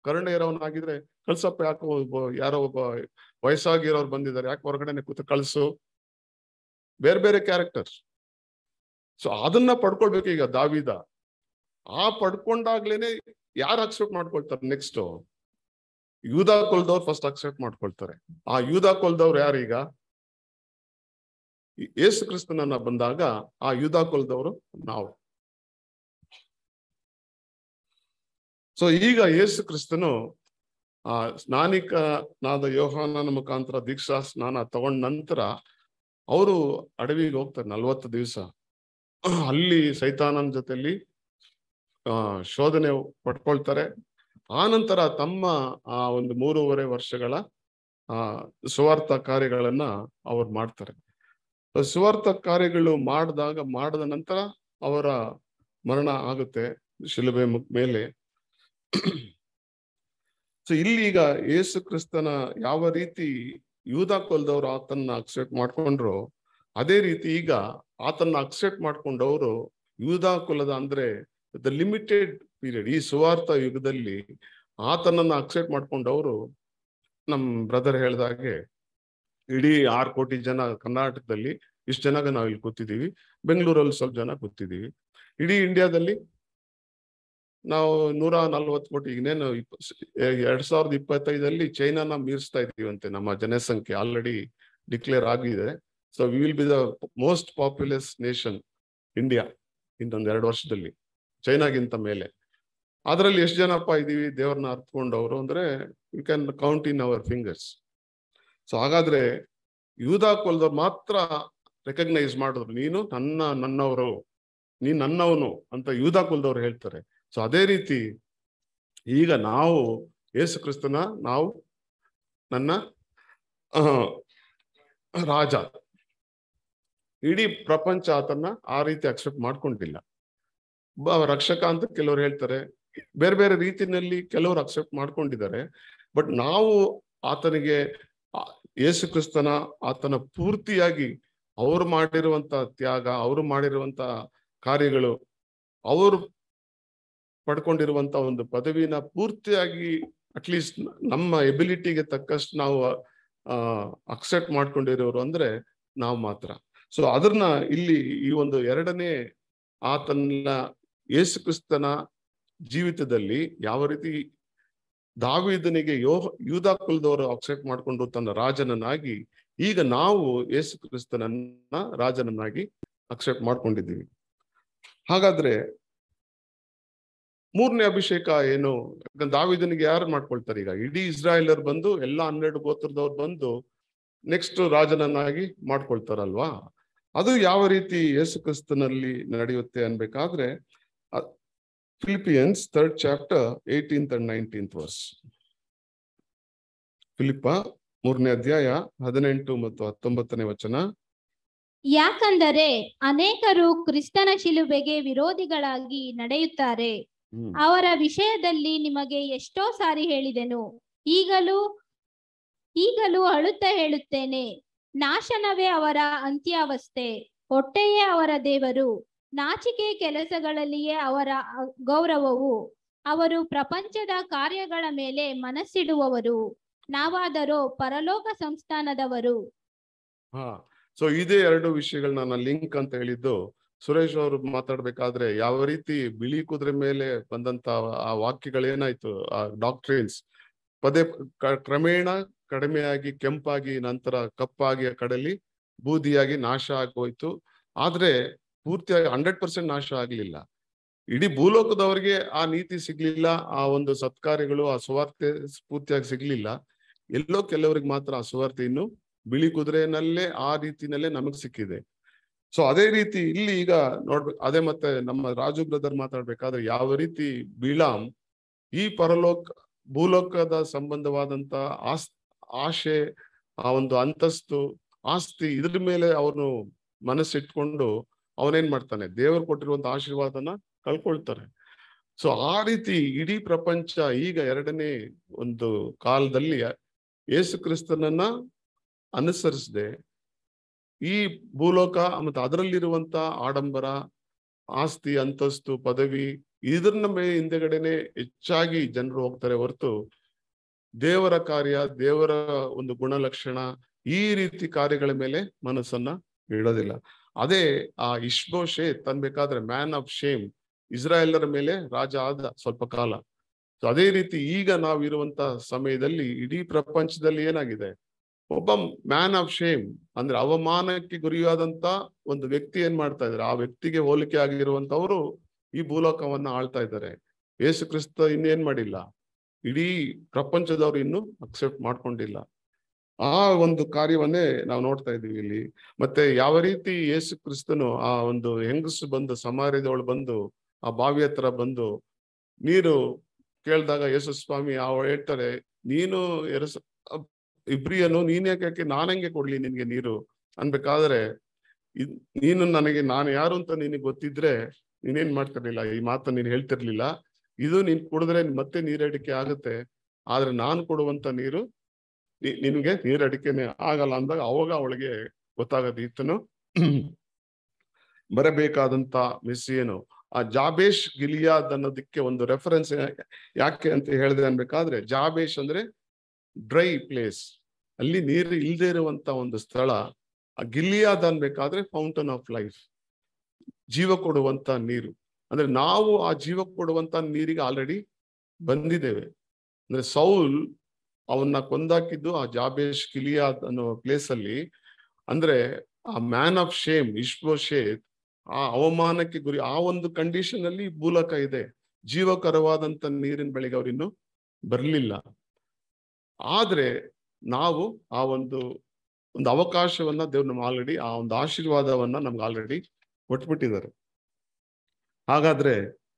ಕರುಣೆ ಇರೋವನಾಗಿದ್ರೆ ಕಳ್ಸಪ್ಪ, ಯಾಕೋ ಒಬ್ಬ ಯಾರೋ ಒಬ್ಬ ವಯಸ್ಸಾಗಿರೋರು ಬಂದಿದ್ದಾರೆ, ಯಾಕೆ ಹೊರಗಡೆನೆ ಕೂತು ಕಳ್ಸು. ಬೇರೆ ಬೇರೆ ಕ್ಯಾರೆಕ್ಟರ್ಸ್. ಸೊ ಅದನ್ನ ಪಡ್ಕೊಳ್ಬೇಕು ಈಗ ದಾವಿದ. ಆ ಪಡ್ಕೊಂಡಾಗ್ಲೇನೆ ಯಾರು ಅಕ್ಸೆಪ್ಟ್ ಮಾಡ್ಕೊಳ್ತಾರೆ? ನೆಕ್ಸ್ಟ್ ಯೂದಾ ಕುಲದವ್ರು ಫಸ್ಟ್ ಅಕ್ಸೆಪ್ಟ್ ಮಾಡ್ಕೊಳ್ತಾರೆ. ಆ ಯೂದಾ ಕುಲದವ್ರು ಯಾರೀಗ? ಯೇಸು ಕ್ರಿಸ್ತನನ್ನ ಬಂದಾಗ ಆ ಯೂದಾ ಕುಲದವರು ನಾವು. ಸೊ ಈಗ ಯೇಸು ಕ್ರಿಸ್ತನು ಆ ಸ್ನಾನಿಕನಾದ ಯೋಹಾನನ ಮುಖಾಂತರ ದೀಕ್ಷಾ ಸ್ನಾನ ತಗೊಂಡ ನಂತರ ಅವರು ಅಡವಿಗೆ ಹೋಗ್ತಾರೆ ನಲ್ವತ್ತು ದಿವಸ. ಅಲ್ಲಿ ಸೈತಾನನ ಜೊತೆಲಿ ಆ ಶೋಧನೆ ಪಡ್ಕೊಳ್ತಾರೆ. ಆ ನಂತರ ತಮ್ಮ ಆ ಒಂದು ಮೂರುವರೆ ವರ್ಷಗಳ ಆ ಸುವಾರ್ಥ ಕಾರ್ಯಗಳನ್ನ ಅವ್ರು ಮಾಡ್ತಾರೆ. ಸುವಾರ್ಥ ಕಾರ್ಯಗಳು ಮಾಡಿದಾಗ ಮಾಡಿದ ನಂತರ ಅವರ ಮರಣ ಆಗುತ್ತೆ ಶಿಲುಬೆ ಮೇಲೆ. ಸೊ ಇಲ್ಲಿ ಈಗ ಯೇಸು ಕ್ರಿಸ್ತನ ಯಾವ ರೀತಿ ಯೂದಾ ಕುಲದವ್ರು ಆತನ್ನ ಅಕ್ಸೆಪ್ಟ್ ಮಾಡ್ಕೊಂಡ್ರು, ಅದೇ ರೀತಿ ಈಗ ಆತನ್ನ ಅಕ್ಸೆಪ್ಟ್ ಮಾಡ್ಕೊಂಡವರು ಯೂದಾ ಕುಲದ ಅಂದ್ರೆ ದ ಲಿಮಿಟೆಡ್ ಪೀರಿಯಡ್, ಈ ಸುವಾರ್ಥ ಯುಗದಲ್ಲಿ ಆತನನ್ನ ಅಕ್ಸೆಪ್ಟ್ ಮಾಡ್ಕೊಂಡವರು ನಮ್ ಬ್ರದರ್ ಹೇಳ್ದಾಗೆ ಇಡೀ ಆರು ಕೋಟಿ ಜನ ಕರ್ನಾಟಕದಲ್ಲಿ ಇಷ್ಟು ಜನ ನಾವು ಇಲ್ಲಿ ಕೂತಿದ್ದೀವಿ. ಬೆಂಗಳೂರಲ್ಲಿ ಸ್ವಲ್ಪ ಜನ ಕೂತಿದ್ದೀವಿ. ಇಡೀ ಇಂಡಿಯಾದಲ್ಲಿ ನಾವು ನೂರ ನಲ್ವತ್ತು ಕೋಟಿ, ಇನ್ನೇನು ಇಪ್ಪ ಎರಡ್ ಸಾವಿರದ ಇಪ್ಪತ್ತೈದಲ್ಲಿ ಚೈನಾನ ಮೀರಿಸ್ತಾ ಇದ್ದೀವಂತೆ ನಮ್ಮ ಜನಸಂಖ್ಯೆ. ಆಲ್ರೆಡಿ ಡಿಕ್ಲೇರ್ ಆಗಿದೆ. So we will be the most populous nation India ಇನ್ನೊಂದು ಎರಡು ವರ್ಷದಲ್ಲಿ, ಚೈನಾಗಿಂತ ಮೇಲೆ. ಅದರಲ್ಲಿ ಎಷ್ಟು ಜನಪ್ಪ ಇದ್ದೀವಿ ದೇವ್ರನ್ನ ಅರ್ಥಕೊಂಡವರು ಅಂದ್ರೆ you can count in our fingers. So ಹಾಗಾದ್ರೆ ಯೂದಾ ಕುಲದವ್ರು ಮಾತ್ರ ರೆಕಗ್ನೈಸ್ ಮಾಡಿದ್ರು, ನೀನು ನನ್ನ ನನ್ನವರು, ನೀನ್ ನನ್ನವನು ಅಂತ ಯೂದಾ ಕುಲದವ್ರು ಹೇಳ್ತಾರೆ. ಸೊ ಅದೇ ರೀತಿ ಈಗ ನಾವು ಯೇಸು ಕ್ರಿಸ್ತನ ನಾವು ನನ್ನ ರಾಜ. ಇಡೀ ಪ್ರಪಂಚ ಆತನ್ನ ಆ ರೀತಿ ಅಕ್ಸೆಪ್ಟ್ ಮಾಡ್ಕೊಂಡಿಲ್ಲ. ರಕ್ಷಕ ಅಂತ ಕೆಲವರು ಹೇಳ್ತಾರೆ, ಬೇರೆ ಬೇರೆ ರೀತಿಯಲ್ಲಿ ಕೆಲವರು ಅಕ್ಸೆಪ್ಟ್ ಮಾಡ್ಕೊಂಡಿದ್ದಾರೆ. ಬಟ್ ನಾವು ಆತನಿಗೆ ಯೇಸು ಕ್ರಿಸ್ತನ ಆತನ ಪೂರ್ತಿಯಾಗಿ ಅವ್ರು ಮಾಡಿರುವಂತ ತ್ಯಾಗ, ಅವರು ಮಾಡಿರುವಂತ ಕಾರ್ಯಗಳು, ಅವರು ಪಡ್ಕೊಂಡಿರುವಂತ ಒಂದು ಪದವಿನ ಪೂರ್ತಿಯಾಗಿ ಅಟ್ಲೀಸ್ಟ್ ನಮ್ಮ ಎಬಿಲಿಟಿಗೆ ತಕ್ಕಷ್ಟು ನಾವು ಅಹ್ ಅಕ್ಸೆಪ್ಟ್ ಮಾಡ್ಕೊಂಡಿರೋರು ಅಂದ್ರೆ ನಾವು ಮಾತ್ರ. ಸೊ ಅದನ್ನ ಇಲ್ಲಿ ಈ ಒಂದು ಎರಡನೇ ಆತನ ಯೇಸು ಕ್ರಿಸ್ತನ ಜೀವಿತದಲ್ಲಿ ಯಾವ ರೀತಿ ದಾವೀದನಿಗೆ ಯೋ ಯೂದಾ ಕುಲದವರು ಅಕ್ಸೆಪ್ಟ್ ಮಾಡ್ಕೊಂಡು ತನ್ನ ರಾಜನನ್ನಾಗಿ, ಈಗ ನಾವು ಯೇಸು ಕ್ರಿಸ್ತನನ್ನ ರಾಜನನ್ನಾಗಿ ಅಕ್ಸೆಪ್ಟ್ ಮಾಡ್ಕೊಂಡಿದ್ದೀವಿ. ಹಾಗಾದ್ರೆ ಮೂರನೇ ಅಭಿಷೇಕ ಏನು? ದಾವೀದನಿಗೆ ಯಾರು ಮಾಡ್ಕೊಳ್ತಾರೆ? ಈಗ ಇಡೀ ಇಸ್ರಾಯೇಲರ್ ಬಂದು ಎಲ್ಲಾ ಹನ್ನೆರಡು ಗೋತ್ರದವ್ರು ಬಂದು ನೆಕ್ಸ್ಟ್ ರಾಜನನ್ನಾಗಿ ಮಾಡ್ಕೊಳ್ತಾರಲ್ವಾ? ಅದು ಯಾವ ರೀತಿ ಯೇಸು ಕ್ರಿಸ್ತನಲ್ಲಿ ನಡೆಯುತ್ತೆ ಅನ್ಬೇಕಾದ್ರೆ Philippians third chapter eighteenth and nineteenth verse. ಫಿಲಿಪ್ಪ ಮೂರನೇ ಅಧ್ಯಾಯ ಹದಿನೆಂಟು ಮತ್ತು ಹತ್ತೊಂಬತ್ತನೇ ವಚನ. ಯಾಕಂದರೆ ಅನೇಕರು ಕ್ರಿಸ್ತನ ಶಿಲುಬೆಗೆ ವಿರೋಧಿಗಳಾಗಿ ನಡೆಯುತ್ತಾರೆ. ಅವರ ವಿಷಯದಲ್ಲಿ ನಿಮಗೆ ಎಷ್ಟೋ ಸಾರಿ ಹೇಳಿದೆನು, ಈಗಲೂ ಈಗಲೂ ಅಳುತ್ತಾ ಹೇಳುತ್ತೇನೆ, ನಾಶನವೇ ಅವರ ಅಂತ್ಯಾವಸ್ಥೆ, ಹೊಟ್ಟೆಯೇ ಅವರ ದೇವರು, ನಾಚಿಕೆ ಕೆಲಸಗಳಲ್ಲಿಯೇ ಅವರ ಗೌರವವು. ಅವರು ಪ್ರಪಂಚದ ಕಾರ್ಯಗಳ ಮೇಲೆ ಮನಸ್ಸಿಡುವವರು, ನಾವಾದರೋ ಪರಲೋಕ ಸಂಸ್ಥಾನದವರು. ಹಾ ಸೊ ಇದೇ ಎರಡು ವಿಷಯಗಳನ್ನ ನಾನು ಲಿಂಕ್ ಅಂತ ಹೇಳಿದ್ದು. ಸುರೇಶ್ ಅವರು ಮಾತಾಡ್ಬೇಕಾದ್ರೆ ಯಾವ ರೀತಿ ಬಿಳಿ ಕುದುರೆ ಮೇಲೆ ಬಂದಂತ ಆ ವಾಕ್ಯಗಳೇನಾಯ್ತು, ಆ ಡಾಕ್ಟ್ರಿನ್ಸ್ ಪದೇ ಕ್ರಮೇಣ ಕಡಿಮೆಯಾಗಿ ಕೆಂಪಾಗಿ ನಂತರ ಕಪ್ಪಾಗಿ ಕಡಲಿ ಬೂದಿಯಾಗಿ ನಾಶ ಆಗೋಯ್ತು. ಆದ್ರೆ ಪೂರ್ತಿಯಾಗಿ ಹಂಡ್ರೆಡ್ ಪರ್ಸೆಂಟ್ ನಾಶ ಆಗ್ಲಿಲ್ಲ. ಇಡೀ ಭೂಲೋಕದವರಿಗೆ ಆ ನೀತಿ ಸಿಗ್ಲಿಲ್ಲ, ಆ ಒಂದು ಸತ್ಕಾರ್ಯಗಳು, ಆ ಸುವಾರ್ತೆ ಪೂರ್ತಿಯಾಗಿ ಸಿಗ್ಲಿಲ್ಲ. ಎಲ್ಲೋ ಕೆಲವರಿಗೆ ಮಾತ್ರ ಆ ಸುವಾರ್ತೆ ಇನ್ನು ಬಿಳಿ ಕುದುರೆನಲ್ಲೇ ಆ ರೀತಿನಲ್ಲೇ ನಮಗ್ ಸಿಕ್ಕಿದೆ. ಸೊ ಅದೇ ರೀತಿ ಇಲ್ಲಿ ಈಗ ನೋಡ್ಬೇಕು. ಅದೇ ಮತ್ತೆ ನಮ್ಮ ರಾಜು ಬ್ರದರ್ ಮಾತಾಡ್ಬೇಕಾದ್ರೆ ಯಾವ ರೀತಿ ಬಿಳಾಮ್ ಈ ಪರಲೋಕ ಭೂಲೋಕದ ಸಂಬಂಧವಾದಂತ ಆಸ್ ಆಶೆ, ಆ ಒಂದು ಅಂತಸ್ತು, ಆಸ್ತಿ, ಇದ್ರ ಮೇಲೆ ಅವನು ಮನಸ್ಸಿಟ್ಕೊಂಡು ಅವನೇನ್ ಮಾಡ್ತಾನೆ, ದೇವರು ಕೊಟ್ಟಿರುವಂತ ಆಶೀರ್ವಾದನ ಕಳ್ಕೊಳ್ತಾರೆ. ಸೊ ಆ ರೀತಿ ಇಡೀ ಪ್ರಪಂಚ ಈಗ ಎರಡನೇ ಒಂದು ಕಾಲದಲ್ಲಿ ಯೇಸು ಕ್ರಿಸ್ತನನ್ನ ಅನುಸರಿಸದೆ ಈ ಭೂಲೋಕ ಮತ್ತು ಅದರಲ್ಲಿರುವಂತ ಆಡಂಬರ, ಆಸ್ತಿ, ಅಂತಸ್ತು, ಪದವಿ, ಇದ್ರ ನಮ್ಮ ಹಿಂದೆಗಡೆನೆ ಹೆಚ್ಚಾಗಿ ಜನರು ಹೋಗ್ತಾರೆ ಹೊರತು ದೇವರ ಕಾರ್ಯ, ದೇವರ ಒಂದು ಗುಣಲಕ್ಷಣ, ಈ ರೀತಿ ಕಾರ್ಯಗಳ ಮೇಲೆ ಮನಸ್ಸನ್ನ ಇಡೋದಿಲ್ಲ. ಅದೇ ಆ ಇಷ್ಬೋಶೆತ್ ಅನ್ಬೇಕಾದ್ರೆ ಮ್ಯಾನ್ ಆಫ್ ಶೇಮ್, ಇಸ್ರಾಯೇಲರ ಮೇಲೆ ರಾಜ ಆದ ಸ್ವಲ್ಪ ಕಾಲ. ಸೊ ಅದೇ ರೀತಿ ಈಗ ನಾವಿರುವಂತ ಸಮಯದಲ್ಲಿ ಇಡೀ ಪ್ರಪಂಚದಲ್ಲಿ ಏನಾಗಿದೆ, ಒಬ್ಬ ಮ್ಯಾನ್ ಆಫ್ ಶೇಮ್ ಅಂದ್ರೆ ಅವಮಾನಕ್ಕೆ ಗುರಿಯಾದಂತ ಒಂದು ವ್ಯಕ್ತಿ ಏನ್ ಮಾಡ್ತಾ ಇದ್ದಾರೆ, ಆ ವ್ಯಕ್ತಿಗೆ ಹೋಲಿಕೆ ಆಗಿರುವಂತವ್ರು ಈ ಭೂಲೋಕವನ್ನ ಆಳ್ತಾ ಇದ್ದಾರೆ. ಯೇಸು ಕ್ರಿಸ್ತ ಇನ್ನೇನ್ ಮಾಡಿಲ್ಲ, ಇಡೀ ಪ್ರಪಂಚದವ್ರು ಇನ್ನು ಅಕ್ಸೆಪ್ಟ್ ಮಾಡ್ಕೊಂಡಿಲ್ಲ. ಆ ಒಂದು ಕಾರ್ಯವನ್ನೇ ನಾವು ನೋಡ್ತಾ ಇದೀವಿ ಇಲ್ಲಿ. ಮತ್ತೆ ಯಾವ ರೀತಿ ಯೇಸು ಕ್ರಿಸ್ತನು ಆ ಒಂದು ಹೆಂಗಸು ಬಂದು ಸಮಾರ್ಯದವಳು ಬಂದು ಆ ಬಾವಿ ಹತ್ರ ಬಂದು ನೀರು ಕೇಳಿದಾಗ ಯೇಸು ಸ್ವಾಮಿ ಅವಳು ಹೇಳ್ತಾರೆ, ನೀನು ಎರಸ ಇಬ್ರಿಯನು ನೀನ್ ಯಾಕೆ, ನಾನಂಗೆ ಕೊಡ್ಲಿ ನಿನ್ಗೆ ನೀರು ಅನ್ಬೇಕಾದ್ರೆ, ನೀನು ನನಗೆ ನಾನು ಯಾರು ಅಂತ ನಿನಗೆ ಗೊತ್ತಿದ್ರೆ ನೀನೇನ್ ಮಾಡ್ತಿರ್ಲಿಲ್ಲ, ಈ ಮಾತನ್ನ ನೀನ್ ಹೇಳ್ತಿರ್ಲಿಲ್ಲ. ಇದು ನೀನ್ ಕುಡಿದ್ರೆ ಮತ್ತೆ ನೀರಡಿಕೆ ಆಗುತ್ತೆ, ಆದ್ರೆ ನಾನು ಕೊಡುವಂತ ನೀರು ನಿನ್ಗೆ ನೀರಡಿಕೆನೆ ಆಗಲ್ಲ ಅಂದಾಗ ಅವಾಗ ಅವಳಿಗೆ ಗೊತ್ತಾಗತ್ತೆ ಈತನು ಬರಬೇಕಾದಂತ ಮೆಸ್ಸಿಯನು. ಆ ಜಾಬೇಶ್ ಗಿಲಿಯಾದ್ ಅನ್ನೋದಕ್ಕೆ ಒಂದು ರೆಫರೆನ್ಸ್ ಯಾಕೆ ಅಂತ ಹೇಳಿದೆ ಅನ್ಬೇಕಾದ್ರೆ, ಜಾಬೇಶ್ ಅಂದ್ರೆ ಡ್ರೈ ಪ್ಲೇಸ್, ಅಲ್ಲಿ ನೀರು ಇಲ್ಲದೆ ಇರುವಂತ ಒಂದು ಸ್ಥಳ. ಆ ಗಿಲಿಯಾದ್ ಅನ್ಬೇಕಾದ್ರೆ ಫೌಂಟನ್ ಆಫ್ ಲೈಫ್, ಜೀವ ಕೊಡುವಂತ ನೀರು. ಅಂದ್ರೆ ನಾವು ಆ ಜೀವ ಕೊಡುವಂತ ನೀರಿಗೆ ಆಲ್ರೆಡಿ ಬಂದಿದ್ದೇವೆ. ಅಂದ್ರೆ ಸೌಲ್ ಅವನ್ನ ಕೊಂದಾಕಿದ್ದು ಆ ಜಾಬೇಶ್ ಗಿಲಿಯಾದ್ ಅನ್ನೋ ಪ್ಲೇಸ್ ಅಲ್ಲಿ. ಅಂದ್ರೆ ಆ ಮ್ಯಾನ್ ಆಫ್ ಶೇಮ್ ಇಷ್ಬೋಶೆತ್ ಆ ಅವಮಾನಕ್ಕೆ ಗುರಿ, ಆ ಒಂದು ಕಂಡೀಷನ್ ಅಲ್ಲಿ ಭೂಲೋಕ ಇದೆ. ಜೀವಕರವಾದಂತ ನೀರಿನ ಬಳಿಗೆ ಅವ್ರಿನ್ನು ಬರ್ಲಿಲ್ಲ. ಆದ್ರೆ ನಾವು ಆ ಒಂದು ಒಂದು ಅವಕಾಶವನ್ನ ದೇವ್ರು ನಮ್ಗೆ ಆಲ್ರೆಡಿ, ಆ ಒಂದು ಆಶೀರ್ವಾದವನ್ನ ನಮ್ಗೆ ಆಲ್ರೆಡಿ ಕೊಟ್ಬಿಟ್ಟಿದ್ದಾರೆ. ಹಾಗಾದ್ರೆ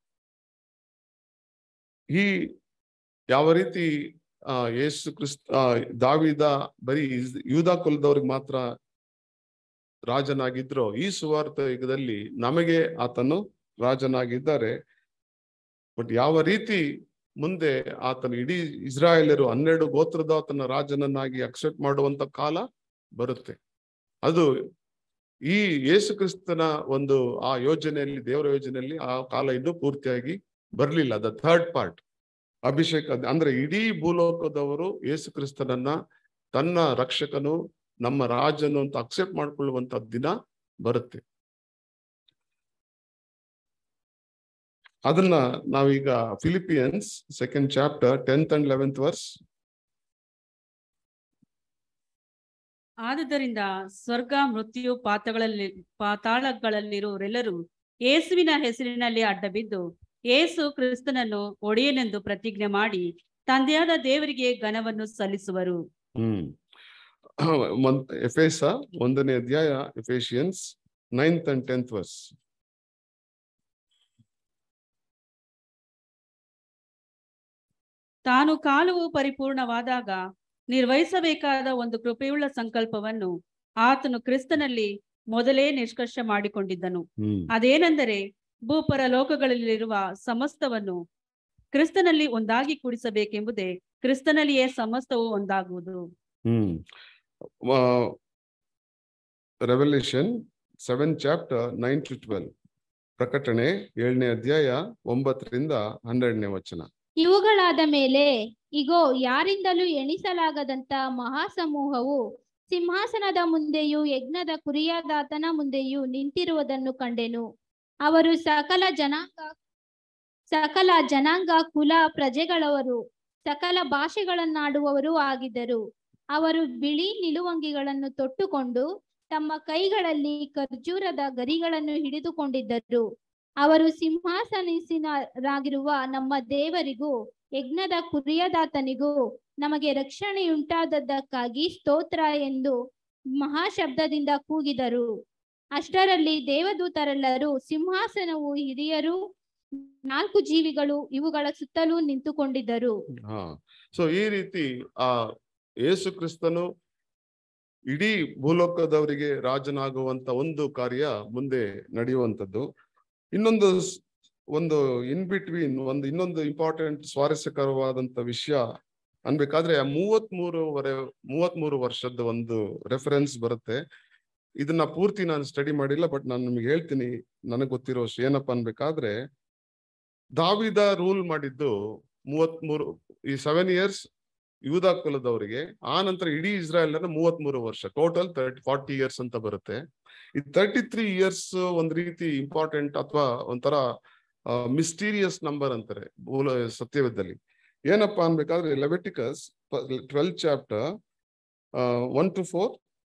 ಈ ಯಾವ ರೀತಿ ಆ ಯೇಸು ಕ್ರಿಸ್ತ ದಾವಿದ ಬರೀ ಯೂದ ಕುಲದವ್ರಿಗೆ ಮಾತ್ರ ರಾಜನಾಗಿದ್ರು, ಈ ಸುವಾರ್ಥ ಯುಗದಲ್ಲಿ ನಮಗೆ ಆತನು ರಾಜನಾಗಿದ್ದಾರೆ. ಬಟ್ ಯಾವ ರೀತಿ ಮುಂದೆ ಆತನು ಇಡೀ ಇಸ್ರಾಯೇಲರು ಹನ್ನೆರಡು ಗೋತ್ರದ ಆತನ ರಾಜನನ್ನಾಗಿ ಅಕ್ಸೆಪ್ಟ್ ಮಾಡುವಂತ ಕಾಲ ಬರುತ್ತೆ. ಅದು ಈ ಯೇಸು ಕ್ರಿಸ್ತನ ಒಂದು ಆ ಯೋಜನೆಯಲ್ಲಿ, ದೇವರ ಯೋಜನೆಯಲ್ಲಿ ಆ ಕಾಲ ಇನ್ನೂ ಪೂರ್ತಿಯಾಗಿ ಬರ್ಲಿಲ್ಲ. ದ ಥರ್ಡ್ ಪಾರ್ಟ್ ಅಭಿಷೇಕ ಅಂದ್ರೆ ಇಡೀ ಭೂಲೋಕದವರು ಯೇಸು ಕ್ರಿಸ್ತನನ್ನ ತನ್ನ ರಕ್ಷಕನು, ನಮ್ಮ ರಾಜನು ಅಂತ ಅಕ್ಸೆಪ್ಟ್ ಮಾಡ್ಕೊಳ್ಳುವಂತ ದಿನ ಬರುತ್ತೆ. ಅದನ್ನ ನಾವೀಗ Philippians second chapter tenth and eleventh verse. ಆದುದರಿಂದ ಸ್ವರ್ಗ, ಮೃತ್ಯು, ಪಾತಾಳಗಳಲ್ಲಿ ಪಾತಾಳಗಳಲ್ಲಿರುವರೆಲ್ಲರೂ ಯೇಸುವಿನ ಹೆಸರಿನಲ್ಲಿ ಅಡ್ಡಬಿದ್ದು ಯೇಸು ಕ್ರಿಸ್ತನನ್ನು ಒಡೆಯನೆಂದು ಪ್ರತಿಜ್ಞೆ ಮಾಡಿ ತಂದೆಯಾದ ದೇವರಿಗೆ ಘನವನ್ನು ಸಲ್ಲಿಸುವರು. ಹ್ಮ್ ಎಫೆಸ ಒಂದನೇ ಅಧ್ಯಾಯ, Ephesians ninth and tenth verse. ತಾನು ಕಾಲವು ಪರಿಪೂರ್ಣವಾದಾಗ ನಿರ್ವಹಿಸಬೇಕಾದ ಒಂದು ಕೃಪೆಯುಳ್ಳ ಸಂಕಲ್ಪವನ್ನು ಆತನು ಕ್ರಿಸ್ತನಲ್ಲಿ ಮೊದಲೇ ನಿಷ್ಕರ್ಷ ಮಾಡಿಕೊಂಡಿದ್ದನು. ಅದೇನೆಂದರೆ ಭೂಪರ ಲೋಕಗಳಲ್ಲಿರುವ ಸಮಸ್ತವನ್ನು ಕ್ರಿಸ್ತನಲ್ಲಿ ಒಂದಾಗಿ ಕೂಡಿಸಬೇಕೆಂಬುದೇ. ಕ್ರಿಸ್ತನಲ್ಲಿಯೇ ಸಮಸ್ತವು ಒಂದಾಗುವುದು. Hmm revelation seven chapter nine to twelve. ಪ್ರಕಟಣೆ ಏಳನೇ ಅಧ್ಯಾಯ ಒಂಬತ್ತರಿಂದ ಹನ್ನೆರಡನೇ ವಚನ. ಇವುಗಳಾದ ಮೇಲೆ ಇಗೋ, ಯಾರಿಂದಲೂ ಎಣಿಸಲಾಗದಂತ ಮಹಾಸಮೂಹವು ಸಿಂಹಾಸನದ ಮುಂದೆಯೂ ಯಜ್ಞದ ಕುರಿಯಾದಾತನ ಮುಂದೆಯೂ ನಿಂತಿರುವುದನ್ನು ಕಂಡೆನು. ಅವರು ಸಕಲ ಜನಾಂಗ ಸಕಲ ಜನಾಂಗ ಕುಲ ಪ್ರಜೆಗಳವರು, ಸಕಲ ಭಾಷೆಗಳನ್ನಾಡುವವರು ಆಗಿದ್ದರು. ಅವರು ಬಿಳಿ ನಿಲುವಂಗಿಗಳನ್ನು ತೊಟ್ಟುಕೊಂಡು ತಮ್ಮ ಕೈಗಳಲ್ಲಿ ಖರ್ಜೂರದ ಗರಿಗಳನ್ನು ಹಿಡಿದುಕೊಂಡಿದ್ದರು. ಅವರು ಸಿಂಹಾಸನಿಸಿನರಾಗಿರುವ ನಮ್ಮ ದೇವರಿಗೂ ಯಜ್ಞದ ಕುರಿಯದಾತನಿಗೂ ನಮಗೆ ರಕ್ಷಣೆಯುಂಟಾದದ್ದಕ್ಕಾಗಿ ಸ್ತೋತ್ರ ಎಂದು ಮಹಾಶಬ್ದದಿಂದ ಕೂಗಿದರು. ಅಷ್ಟರಲ್ಲಿ ದೇವದೂತರೆಲ್ಲರೂ, ಸಿಂಹಾಸನವು, ಹಿರಿಯರು, ನಾಲ್ಕು ಜೀವಿಗಳು ಇವುಗಳ ಸುತ್ತಲೂ ನಿಂತುಕೊಂಡಿದ್ದರು. ಹಾ ಸೊ ಈ ರೀತಿ ಆ ಯೇಸು ಕ್ರಿಸ್ತನು ಇಡೀ ಭೂಲೋಕದವರಿಗೆ ರಾಜನಾಗುವಂತ ಒಂದು ಕಾರ್ಯ ಮುಂದೆ ನಡೆಯುವಂಥದ್ದು. ಇನ್ನೊಂದು ಒಂದು ಇನ್ ಬಿಟ್ವೀನ್ ಒಂದು ಇನ್ನೊಂದು ಇಂಪಾರ್ಟೆಂಟ್ ಸ್ವಾರಸ್ಯಕರವಾದಂತ ವಿಷಯ ಅನ್ಬೇಕಾದ್ರೆ ಮೂವತ್ ಮೂರುವರೆ ಮೂವತ್ ಮೂರು ವರ್ಷದ ಒಂದು ರೆಫರೆನ್ಸ್ ಬರುತ್ತೆ. ಇದನ್ನ ಪೂರ್ತಿ ನಾನು ಸ್ಟಡಿ ಮಾಡಿಲ್ಲ, ಬಟ್ ನಾನು ನಿಮ್ಗೆ ಹೇಳ್ತೀನಿ ನನಗೆ ಗೊತ್ತಿರೋ ಏನಪ್ಪ ಅನ್ಬೇಕಾದ್ರೆ, ದಾವಿದ ರೂಲ್ ಮಾಡಿದ್ದು ಮೂವತ್ಮೂರು ಈ ಸೆವೆನ್ ಇಯರ್ಸ್ ಯೂದ ಕುಲದವರಿಗೆ, ಆ ನಂತರ ಇಡೀ ಇಸ್ರಾಯೇಲ್ ಮೂವತ್ತ್ ಮೂರು ವರ್ಷ, ಟೋಟಲ್ ತರ್ಟಿ ಫಾರ್ಟಿ ಇಯರ್ಸ್ ಅಂತ ಬರುತ್ತೆ. ಈ ತರ್ಟಿ ತ್ರೀ ಇಯರ್ಸ್ ಒಂದ್ ರೀತಿ ಇಂಪಾರ್ಟೆಂಟ್ ಅಥವಾ ಒಂಥರ ಮಿಸ್ಟೀರಿಯಸ್ ನಂಬರ್ ಅಂತಾರೆ ಸತ್ಯವೇದದಲ್ಲಿ. ಏನಪ್ಪಾ ಅನ್ಬೇಕಾದ್ರೆ Leviticus twelfth chapter one to four,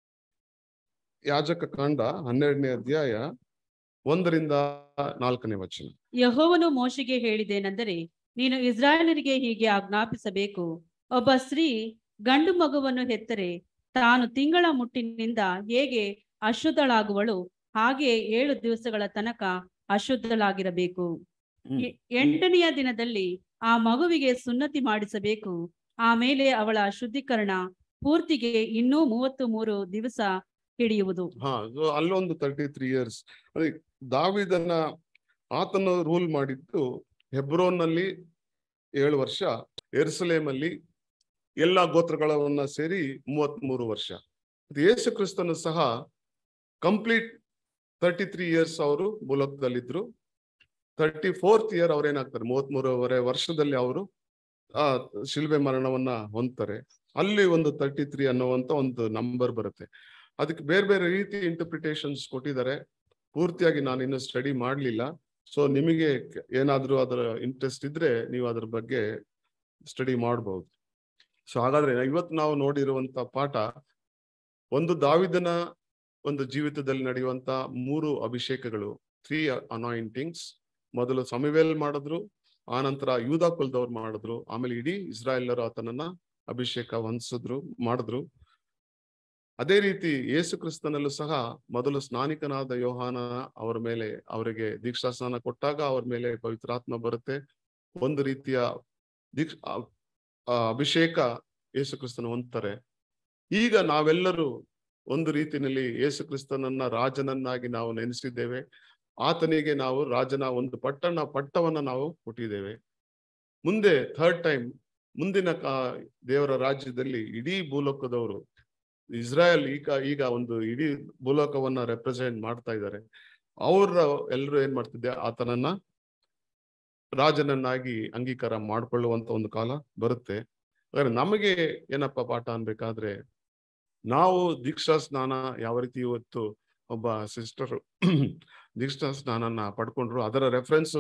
ಯಾಜಕ ಕಾಂಡ ಹನ್ನೆರಡನೇ ಅಧ್ಯಾಯ ಒಂದರಿಂದ ನಾಲ್ಕನೇ ವಚನ. ಯೆಹೋವನು ಮೋಶೆಗೆ ಹೇಳಿದ್ದೇನೆಂದರೆ, ನೀನು ಇಸ್ರಾಯೇಲರಿಗೆ ಹೀಗೆ ಆಜ್ಞಾಪಿಸಬೇಕು, ಒಬ್ಬ ಸ್ತ್ರೀ ಗಂಡು ಮಗುವನ್ನು ಹೆತ್ತರೆ ತಾನು ತಿಂಗಳ ಮುಟ್ಟಿನಿಂದ ಹೇಗೆ ಅಶುದ್ಧಳಾಗುವಳು ಹಾಗೆ ಏಳು ದಿವಸಗಳ ತನಕ ಅಶುದ್ಧಳಾಗಿರಬೇಕು. ಎಂಟನೆಯ ದಿನದಲ್ಲಿ ಆ ಮಗುವಿಗೆ ಸುನ್ನತಿ ಮಾಡಿಸಬೇಕು. ಆಮೇಲೆ ಅವಳ ಶುದ್ಧೀಕರಣ ಪೂರ್ತಿಗೆ ಇನ್ನೂ ಮೂವತ್ತು ಮೂರು ದಿವಸ ಹಿಡಿಯುವುದು. ಹಾ, ಅಲ್ಲೊಂದು ತರ್ಟಿ ತ್ರೀ ಇಯರ್ಸ್ ದಾವಿದನ ಆತನು ರೂಲ್ ಮಾಡಿದ್ದು ಹೆಬ್ರೋನ್ ನಲ್ಲಿ ಏಳು ವರ್ಷ, ಯೆರೂಸಲೇಮ್ ಅಲ್ಲಿ ಎಲ್ಲಾ ಗೋತ್ರಗಳನ್ನ ಸೇರಿ ಮೂವತ್ತ್ ಮೂರು ವರ್ಷ. ಯೇಸು ಕ್ರಿಸ್ತನು ಸಹ ಕಂಪ್ಲೀಟ್ ತರ್ಟಿ ತ್ರೀ ಇಯರ್ಸ್ ಅವರು ಭೂಲೋಕದಲ್ಲಿದ್ರು. ತರ್ಟಿ ಫೋರ್ತ್ ಇಯರ್ ಅವ್ರೇನಾಗ್ತಾರೆ, ಮೂವತ್ತ್ ಮೂರುವರೆ ವರ್ಷದಲ್ಲಿ ಅವರು ಆ ಶಿಲ್ಬೆ ಮರಣವನ್ನ ಹೊಂದ್ತಾರೆ. ಅಲ್ಲಿ ಒಂದು ತರ್ಟಿ ತ್ರೀ ಅನ್ನುವಂತ ಒಂದು ನಂಬರ್ ಬರುತ್ತೆ. ಅದಕ್ಕೆ ಬೇರೆ ಬೇರೆ ರೀತಿ ಇಂಟರ್ಪ್ರಿಟೇಷನ್ಸ್ ಕೊಟ್ಟಿದ್ದಾರೆ. ಪೂರ್ತಿಯಾಗಿ ನಾನು ಇನ್ನು ಸ್ಟಡಿ ಮಾಡ್ಲಿಲ್ಲ. ಸೊ ನಿಮಗೆ ಏನಾದ್ರೂ ಅದರ ಇಂಟ್ರೆಸ್ಟ್ ಇದ್ರೆ ನೀವು ಅದ್ರ ಬಗ್ಗೆ ಸ್ಟಡಿ ಮಾಡಬಹುದು. ಸೊ ಹಾಗಾದ್ರೆ ಇವತ್ತು ನಾವು ನೋಡಿರುವಂತ ಪಾಠ ಒಂದು ದಾವಿದನ ಒಂದು ಜೀವಿತದಲ್ಲಿ ನಡೆಯುವಂತ ಮೂರು ಅಭಿಷೇಕಗಳು, ತ್ರೀ ಅನಾಯಿಂಟಿಂಗ್ಸ್. ಮೊದಲು ಸಮುವೇಲ್ ಮಾಡಿದ್ರು, ಆ ನಂತರ ಯೂದ ಕುಲದವ್ರು ಮಾಡಿದ್ರು, ಆಮೇಲೆ ಇಡೀ ಇಸ್ರಾಯೇಲರು ಆತನನ್ನ ಅಭಿಷೇಕ ಹೊಂದಿಸಿದ್ರು ಮಾಡಿದ್ರು. ಅದೇ ರೀತಿ ಯೇಸು ಕ್ರಿಸ್ತನಲ್ಲೂ ಸಹ ಮೊದಲು ಸ್ನಾನಿಕನಾದ ಯೋಹಾನ ಅವರ ಮೇಲೆ ಅವರಿಗೆ ದೀಕ್ಷಾ ಸ್ನಾನ ಕೊಟ್ಟಾಗ ಅವ್ರ ಮೇಲೆ ಪವಿತ್ರಾತ್ಮ ಬರುತ್ತೆ. ಒಂದು ರೀತಿಯ ದೀಕ್ಷ ಅಭಿಷೇಕ ಯೇಸು ಕ್ರಿಸ್ತನ ಹೊಂದ್ತಾರೆ. ಈಗ ನಾವೆಲ್ಲರೂ ಒಂದು ರೀತಿಯಲ್ಲಿ ಯೇಸು ಕ್ರಿಸ್ತನನ್ನ ರಾಜನನ್ನಾಗಿ ನಾವು ನೆನೆಸಿದ್ದೇವೆ. ಆತನಿಗೆ ನಾವು ರಾಜನ ಒಂದು ಪಟ್ಟಣ ಪಟ್ಟವನ್ನ ನಾವು ಕೊಟ್ಟಿದ್ದೇವೆ. ಮುಂದೆ ಥರ್ಡ್ ಟೈಮ್ ಮುಂದಿನ ಕಾ ದೇವರ ರಾಜ್ಯದಲ್ಲಿ ಇಡೀ ಭೂಲೋಕದವರು, ಇಸ್ರಾಯೇಲ್ ಈಗ ಈಗ ಒಂದು ಇಡೀ ಭೂಲೋಕವನ್ನ ರೆಪ್ರೆಸೆಂಟ್ ಮಾಡ್ತಾ ಇದ್ದಾರೆ. ಅವ್ರ ಎಲ್ಲರೂ ಏನ್ ಮಾಡ್ತಿದ್ದೆ, ಆತನನ್ನ ರಾಜನನ್ನಾಗಿ ಅಂಗೀಕಾರ ಮಾಡ್ಕೊಳ್ಳುವಂತ ಒಂದು ಕಾಲ ಬರುತ್ತೆ. ಹಾಗಾದ್ರೆ ನಮಗೆ ಏನಪ್ಪ ಪಾಠ ಅನ್ಬೇಕಾದ್ರೆ, ನಾವು ದೀಕ್ಷಾ ಸ್ನಾನ ಯಾವ ರೀತಿ ಇವತ್ತು ಒಬ್ಬ ಸಿಸ್ಟರ್ ದೀಕ್ಷಾ ಸ್ನಾನನ ಪಡ್ಕೊಂಡ್ರು, ಅದರ ರೆಫರೆನ್ಸ್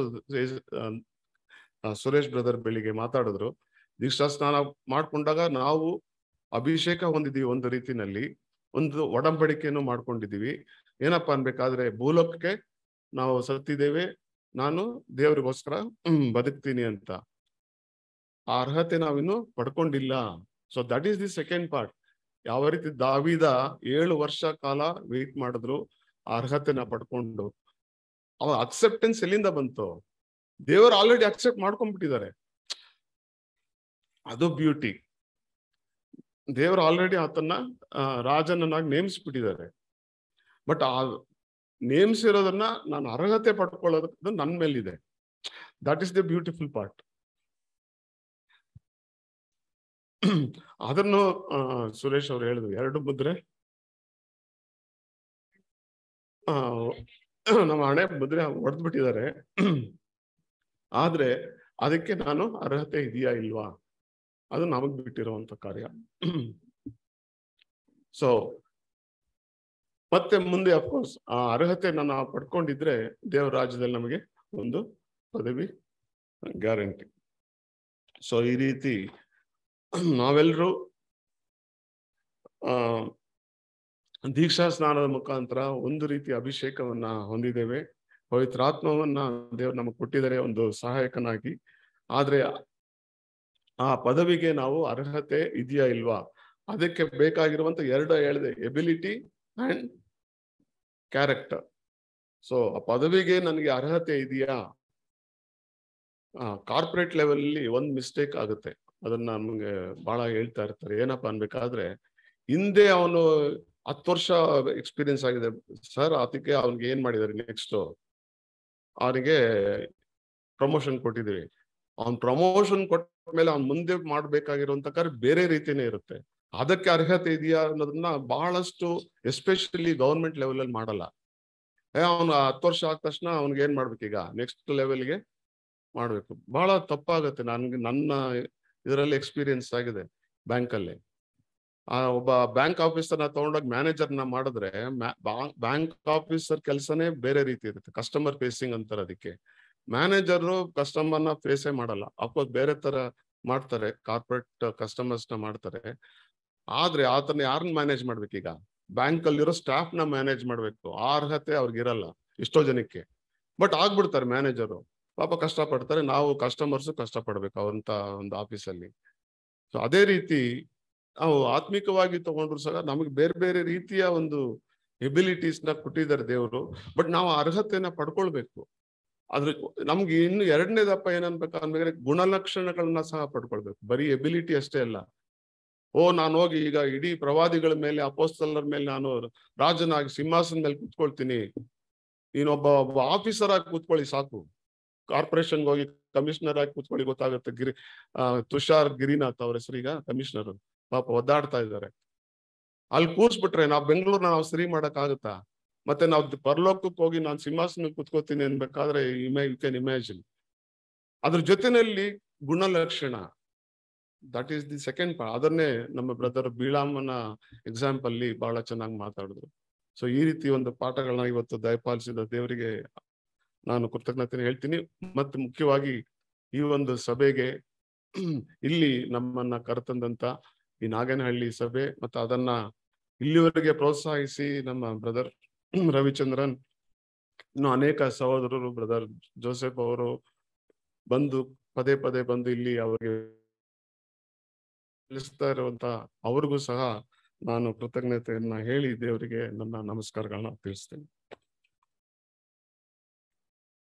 ಸುರೇಶ್ ಬ್ರದರ್ ಬೆಳಿಗ್ಗೆ ಮಾತಾಡಿದ್ರು. ದೀಕ್ಷಾ ಸ್ನಾನ ಮಾಡ್ಕೊಂಡಾಗ ನಾವು ಅಭಿಷೇಕ ಹೊಂದಿದೀವಿ, ಒಂದು ರೀತಿನಲ್ಲಿ ಒಂದು ಒಡಂಬಡಿಕೆಯನ್ನು ಮಾಡ್ಕೊಂಡಿದೀವಿ. ಏನಪ್ಪಾ ಅನ್ಬೇಕಾದ್ರೆ, ಭೂಲೋಕಕ್ಕೆ ನಾವು ಸತ್ತಿದ್ದೇವೆ, ನಾನು ದೇವರಿಗೋಸ್ಕರ ಬದುಕ್ತೀನಿ ಅಂತ. ಆ ಅರ್ಹತೆ ನಾವಿನ್ನು ಪಡ್ಕೊಂಡಿಲ್ಲ. So that is the second part. ಯಾವ ರೀತಿ ದಾವಿದ ಏಳು ವರ್ಷ ಕಾಲ ವೇಟ್ ಮಾಡಿದ್ರು ಆ ಅರ್ಹತೆನ ಪಡ್ಕೊಂಡು, ಅವ ಅಕ್ಸೆಪ್ಟೆನ್ಸ್ ಎಲ್ಲಿಂದ ಬಂತು? ದೇವರು ಆಲ್ರೆಡಿ ಅಕ್ಸೆಪ್ಟ್ ಮಾಡ್ಕೊಂಡ್ಬಿಟ್ಟಿದ್ದಾರೆ. ಅದು ಬ್ಯೂಟಿ. ದೇವರು ಆಲ್ರೆಡಿ ಆತನ್ನ ರಾಜನನ್ನಾಗಿ ನೇಮಿಸ್ಬಿಟ್ಟಿದ್ದಾರೆ. ಬಟ್ ಆ ನೇಮಿಸಿರೋದನ್ನ ನಾನು ಅರ್ಹತೆ ಪಡ್ಕೊಳ್ಳೋದು ನನ್ನ ಮೇಲಿದೆ. That is the beautiful part. ಅದನ್ನು ಸುರೇಶ್ ಅವ್ರು ಹೇಳಿದ್ರು, ಎರಡು ಮುದ್ರೆ ಆ ನಮ್ಮ ಹಣೆ ಮುದ್ರೆ ಹೊಡೆದು ಬಿಟ್ಟಿದ್ದಾರೆ. ಆದ್ರೆ ಅದಕ್ಕೆ ನಾನು ಅರ್ಹತೆ ಇದೆಯಾ ಇಲ್ವಾ, ಅದು ನಮಗ್ ಬಿಟ್ಟಿರುವಂತ ಕಾರ್ಯ. ಸೊ ಮತ್ತೆ ಮುಂದೆ ಅಫ್ಕೋರ್ಸ್ ಆ ಅರ್ಹತೆ ನಾನು ಪಡ್ಕೊಂಡಿದ್ರೆ ದೇವರ ರಾಜ್ಯದಲ್ಲಿ ನಮಗೆ ಒಂದು ಪದವಿ ಗ್ಯಾರಂಟಿ. ಸೊ ಈ ರೀತಿ ನಾವೆಲ್ಲರೂ ಆ ದೀಕ್ಷಾ ಸ್ನಾನದ ಮುಖಾಂತರ ಒಂದು ರೀತಿ ಅಭಿಷೇಕವನ್ನ ಹೊಂದಿದ್ದೇವೆ. ಪವಿತ್ರಾತ್ಮವನ್ನ ದೇವರು ನಮಗೆ ಕೊಟ್ಟಿದ್ದಾರೆ ಒಂದು ಸಹಾಯಕನಾಗಿ. ಆದ್ರೆ ಆ ಪದವಿಗೆ ನಾವು ಅರ್ಹತೆ ಇದೆಯಾ ಇಲ್ವಾ, ಅದಕ್ಕೆ ಬೇಕಾಗಿರುವಂತ ಎರಡು ಹೇಳಿದೆ, ಎಬಿಲಿಟಿ ಅಂಡ್ ಕ್ಯಾರೆಕ್ಟರ್. ಸೊ ಆ ಪದವಿಗೆ ನನಗೆ ಅರ್ಹತೆ ಇದೆಯಾ? ಕಾರ್ಪೊರೇಟ್ ಲೆವೆಲ್ ಅಲ್ಲಿ ಒಂದ್ ಮಿಸ್ಟೇಕ್ ಆಗುತ್ತೆ, ಅದನ್ನ ನಮ್ಗೆ ಬಹಳ ಹೇಳ್ತಾ ಇರ್ತಾರೆ. ಏನಪ್ಪಾ ಅನ್ಬೇಕಾದ್ರೆ, ಹಿಂದೆ ಅವನು ಹತ್ತು ವರ್ಷ ಎಕ್ಸ್ಪೀರಿಯನ್ಸ್ ಆಗಿದೆ ಸರ್, ಅದಕ್ಕೆ ಅವ್ನಿಗೆ ಏನ್ ಮಾಡಿದಾರೆ, ನೆಕ್ಸ್ಟ್ ಅವನಿಗೆ ಪ್ರಮೋಷನ್ ಕೊಟ್ಟಿದ್ದೀವಿ. ಅವ್ನ್ ಪ್ರಮೋಷನ್ ಕೊಟ್ಟ ಮೇಲೆ ಅವ್ನ್ ಮುಂದೆ ಮಾಡ್ಬೇಕಾಗಿರುವಂತ ಕಾರ್ಯ ಬೇರೆ ರೀತಿನೇ ಇರುತ್ತೆ. ಅದಕ್ಕೆ ಅರ್ಹತೆ ಇದೆಯಾ ಅನ್ನೋದನ್ನ ಬಹಳಷ್ಟು ಎಸ್ಪೆಷಲಿ ಗವರ್ಮೆಂಟ್ ಲೆವೆಲ್ ಅಲ್ಲಿ ಮಾಡಲ್ಲ. ಅವನು ಹತ್ತು ವರ್ಷ ಆದ ತಕ್ಷಣ ಅವ್ನಿಗೆ ಏನ್ ಮಾಡ್ಬೇಕೀಗ, ನೆಕ್ಸ್ಟ್ ಲೆವೆಲ್ಗೆ ಮಾಡ್ಬೇಕು. ಬಹಳ ತಪ್ಪಾಗತ್ತೆ. ನನ್ಗೆ ನನ್ನ ಇದರಲ್ಲಿ ಎಕ್ಸ್ಪೀರಿಯನ್ಸ್ ಆಗಿದೆ ಬ್ಯಾಂಕಲ್ಲಿ. ಆ ಒಬ್ಬ ಬ್ಯಾಂಕ್ ಆಫೀಸರ್ನ ತಗೊಂಡೋಗಿ ಮ್ಯಾನೇಜರ್ನ ಮಾಡಿದ್ರೆ ಬ್ಯಾಂಕ್ ಆಫೀಸರ್ ಕೆಲಸನೇ ಬೇರೆ ರೀತಿ ಇರುತ್ತೆ, ಕಸ್ಟಮರ್ ಫೇಸಿಂಗ್ ಅಂತಾರೆ ಅದಕ್ಕೆ. ಮ್ಯಾನೇಜರು ಕಸ್ಟಮರ್ನ ಫೇಸೇ ಮಾಡಲ್ಲ, ಅಫ್ಕೋರ್ಸ್ ಬೇರೆ ತರ ಮಾಡ್ತಾರೆ, ಕಾರ್ಪೊರೇಟ್ ಕಸ್ಟಮರ್ಸ್ ನ ಮಾಡ್ತಾರೆ. ಆದ್ರೆ ಆತನ ಯಾರನ್ನ ಮ್ಯಾನೇಜ್ ಮಾಡ್ಬೇಕೀಗ? ಬ್ಯಾಂಕ್ ಅಲ್ಲಿರೋ ಸ್ಟಾಫ್ ನ ಮ್ಯಾನೇಜ್ ಮಾಡ್ಬೇಕು. ಆ ಅರ್ಹತೆ ಅವ್ರಿಗಿರಲ್ಲ ಎಷ್ಟೋ ಜನಕ್ಕೆ, ಬಟ್ ಆಗ್ಬಿಡ್ತಾರೆ ಮ್ಯಾನೇಜರು. ಪಾಪ ಕಷ್ಟಪಡ್ತಾರೆ, ನಾವು ಕಸ್ಟಮರ್ಸ್ ಕಷ್ಟಪಡ್ಬೇಕು ಅವಂತ ಒಂದು ಆಫೀಸಲ್ಲಿ. ಸೊ ಅದೇ ರೀತಿ ನಾವು ಆತ್ಮಿಕವಾಗಿ ತಗೊಂಡ್ರು ಸಹ ನಮಗೆ ಬೇರೆ ಬೇರೆ ರೀತಿಯ ಒಂದು ಎಬಿಲಿಟೀಸ್ ನ ಕೊಟ್ಟಿದ್ದಾರೆ ದೇವರು, ಬಟ್ ನಾವು ಅರ್ಹತೆನ ಪಡ್ಕೊಳ್ಬೇಕು. ಅದ್ರ ನಮ್ಗೆ ಇನ್ನು ಎರಡನೇದಪ್ಪ ಏನನ್ಬೇಕಂದ್ರೆ ಗುಣಲಕ್ಷಣಗಳನ್ನ ಸಹ ಪಡ್ಕೊಳ್ಬೇಕು. ಬರೀ ಎಬಿಲಿಟಿ ಅಷ್ಟೇ ಅಲ್ಲ. ಓ ನಾನು ಹೋಗಿ ಈಗ ಇಡೀ ಪ್ರವಾದಿಗಳ ಮೇಲೆ, ಅಪೋಸ್ತಲರ ಮೇಲೆ ನಾನು ರಾಜನಾಗಿ ಸಿಂಹಾಸನ ಮೇಲೆ ಕೂತ್ಕೊಳ್ತೀನಿ, ನೀನೊಬ್ಬ ಒಬ್ಬ ಆಫೀಸರ್ ಆಗಿ ಕೂತ್ಕೊಳ್ಳಿ ಸಾಕು. ಕಾರ್ಪೊರೇಷನ್ಗೆ ಹೋಗಿ ಕಮಿಷನರ್ ಆಗಿ ಕೂತ್ಕೊಳ್ಳಿ, ಗೊತ್ತಾಗುತ್ತೆ. ಗಿರಿ ಆ ತುಷಾರ್ ಗಿರಿನಾಥ್ ಅವ್ರ ಹೆಸರು ಈಗ ಕಮಿಷನರ್, ಪಾಪ ಒದ್ದಾಡ್ತಾ ಇದ್ದಾರೆ. ಅಲ್ಲಿ ಕೂರ್ಸ್ಬಿಟ್ರೆ ನಾವು ಬೆಂಗಳೂರ್ನ ನಾವು ಸರಿ ಮಾಡಕ್ ಆಗುತ್ತಾ? ಮತ್ತೆ ನಾವು ಪರಲೋಕಕ್ಕೆ ಹೋಗಿ ನಾನು ಸಿಂಹಾಸನ ಕೂತ್ಕೋತೀನಿ ಅನ್ಬೇಕಾದ್ರೆ ಇಮೇ ಯು ಕ್ಯಾನ್ ಇಮ್ಯಾಜಿನ್. ಅದ್ರ ಜೊತೆನಲ್ಲಿ ಗುಣಲಕ್ಷಣ, that is the second part. ಅದನ್ನೇ ನಮ್ಮ ಬ್ರದರ್ ಬೀಳಾಮನ ಎಕ್ಸಾಂಪಲ್ ಅಲ್ಲಿ ಬಹಳ ಚೆನ್ನಾಗಿ ಮಾತಾಡಿದ್ರು. ಸೊ ಈ ರೀತಿ ಒಂದು ಪಾಠಗಳನ್ನ ಇವತ್ತು ದಯಪಾಲಿಸಿದ ದೇವರಿಗೆ ನಾನು ಕೃತಜ್ಞತೆ ಹೇಳ್ತೀನಿ. ಮತ್ತು ಮುಖ್ಯವಾಗಿ ಈ ಒಂದು ಸಭೆಗೆ ಇಲ್ಲಿ ನಮ್ಮನ್ನ ಕರೆತಂದಂತ ಈ ನಾಗೇನಹಳ್ಳಿ ಸಭೆ ಮತ್ತು ಅದನ್ನ ಇಲ್ಲಿವರೆಗೆ ಪ್ರೋತ್ಸಾಹಿಸಿ ನಮ್ಮ ಬ್ರದರ್ ರವಿಚಂದ್ರನ್, ಇನ್ನು ಅನೇಕ ಸಹೋದರರು, ಬ್ರದರ್ ಜೋಸೆಫ್ ಅವರು ಬಂದು ಪದೇ ಪದೇ ಬಂದು ಇಲ್ಲಿ ಅವರಿಗೆ ತಿಳಿಸ್ತಾ ಇರುವಂತ ಅವ್ರಿಗೂ ಸಹ ನಾನು ಕೃತಜ್ಞತೆಯನ್ನ ಹೇಳಿ ದೇವರಿಗೆ ನನ್ನ ನಮಸ್ಕಾರಗಳನ್ನ ತಿಳಿಸ್ತೇನೆ.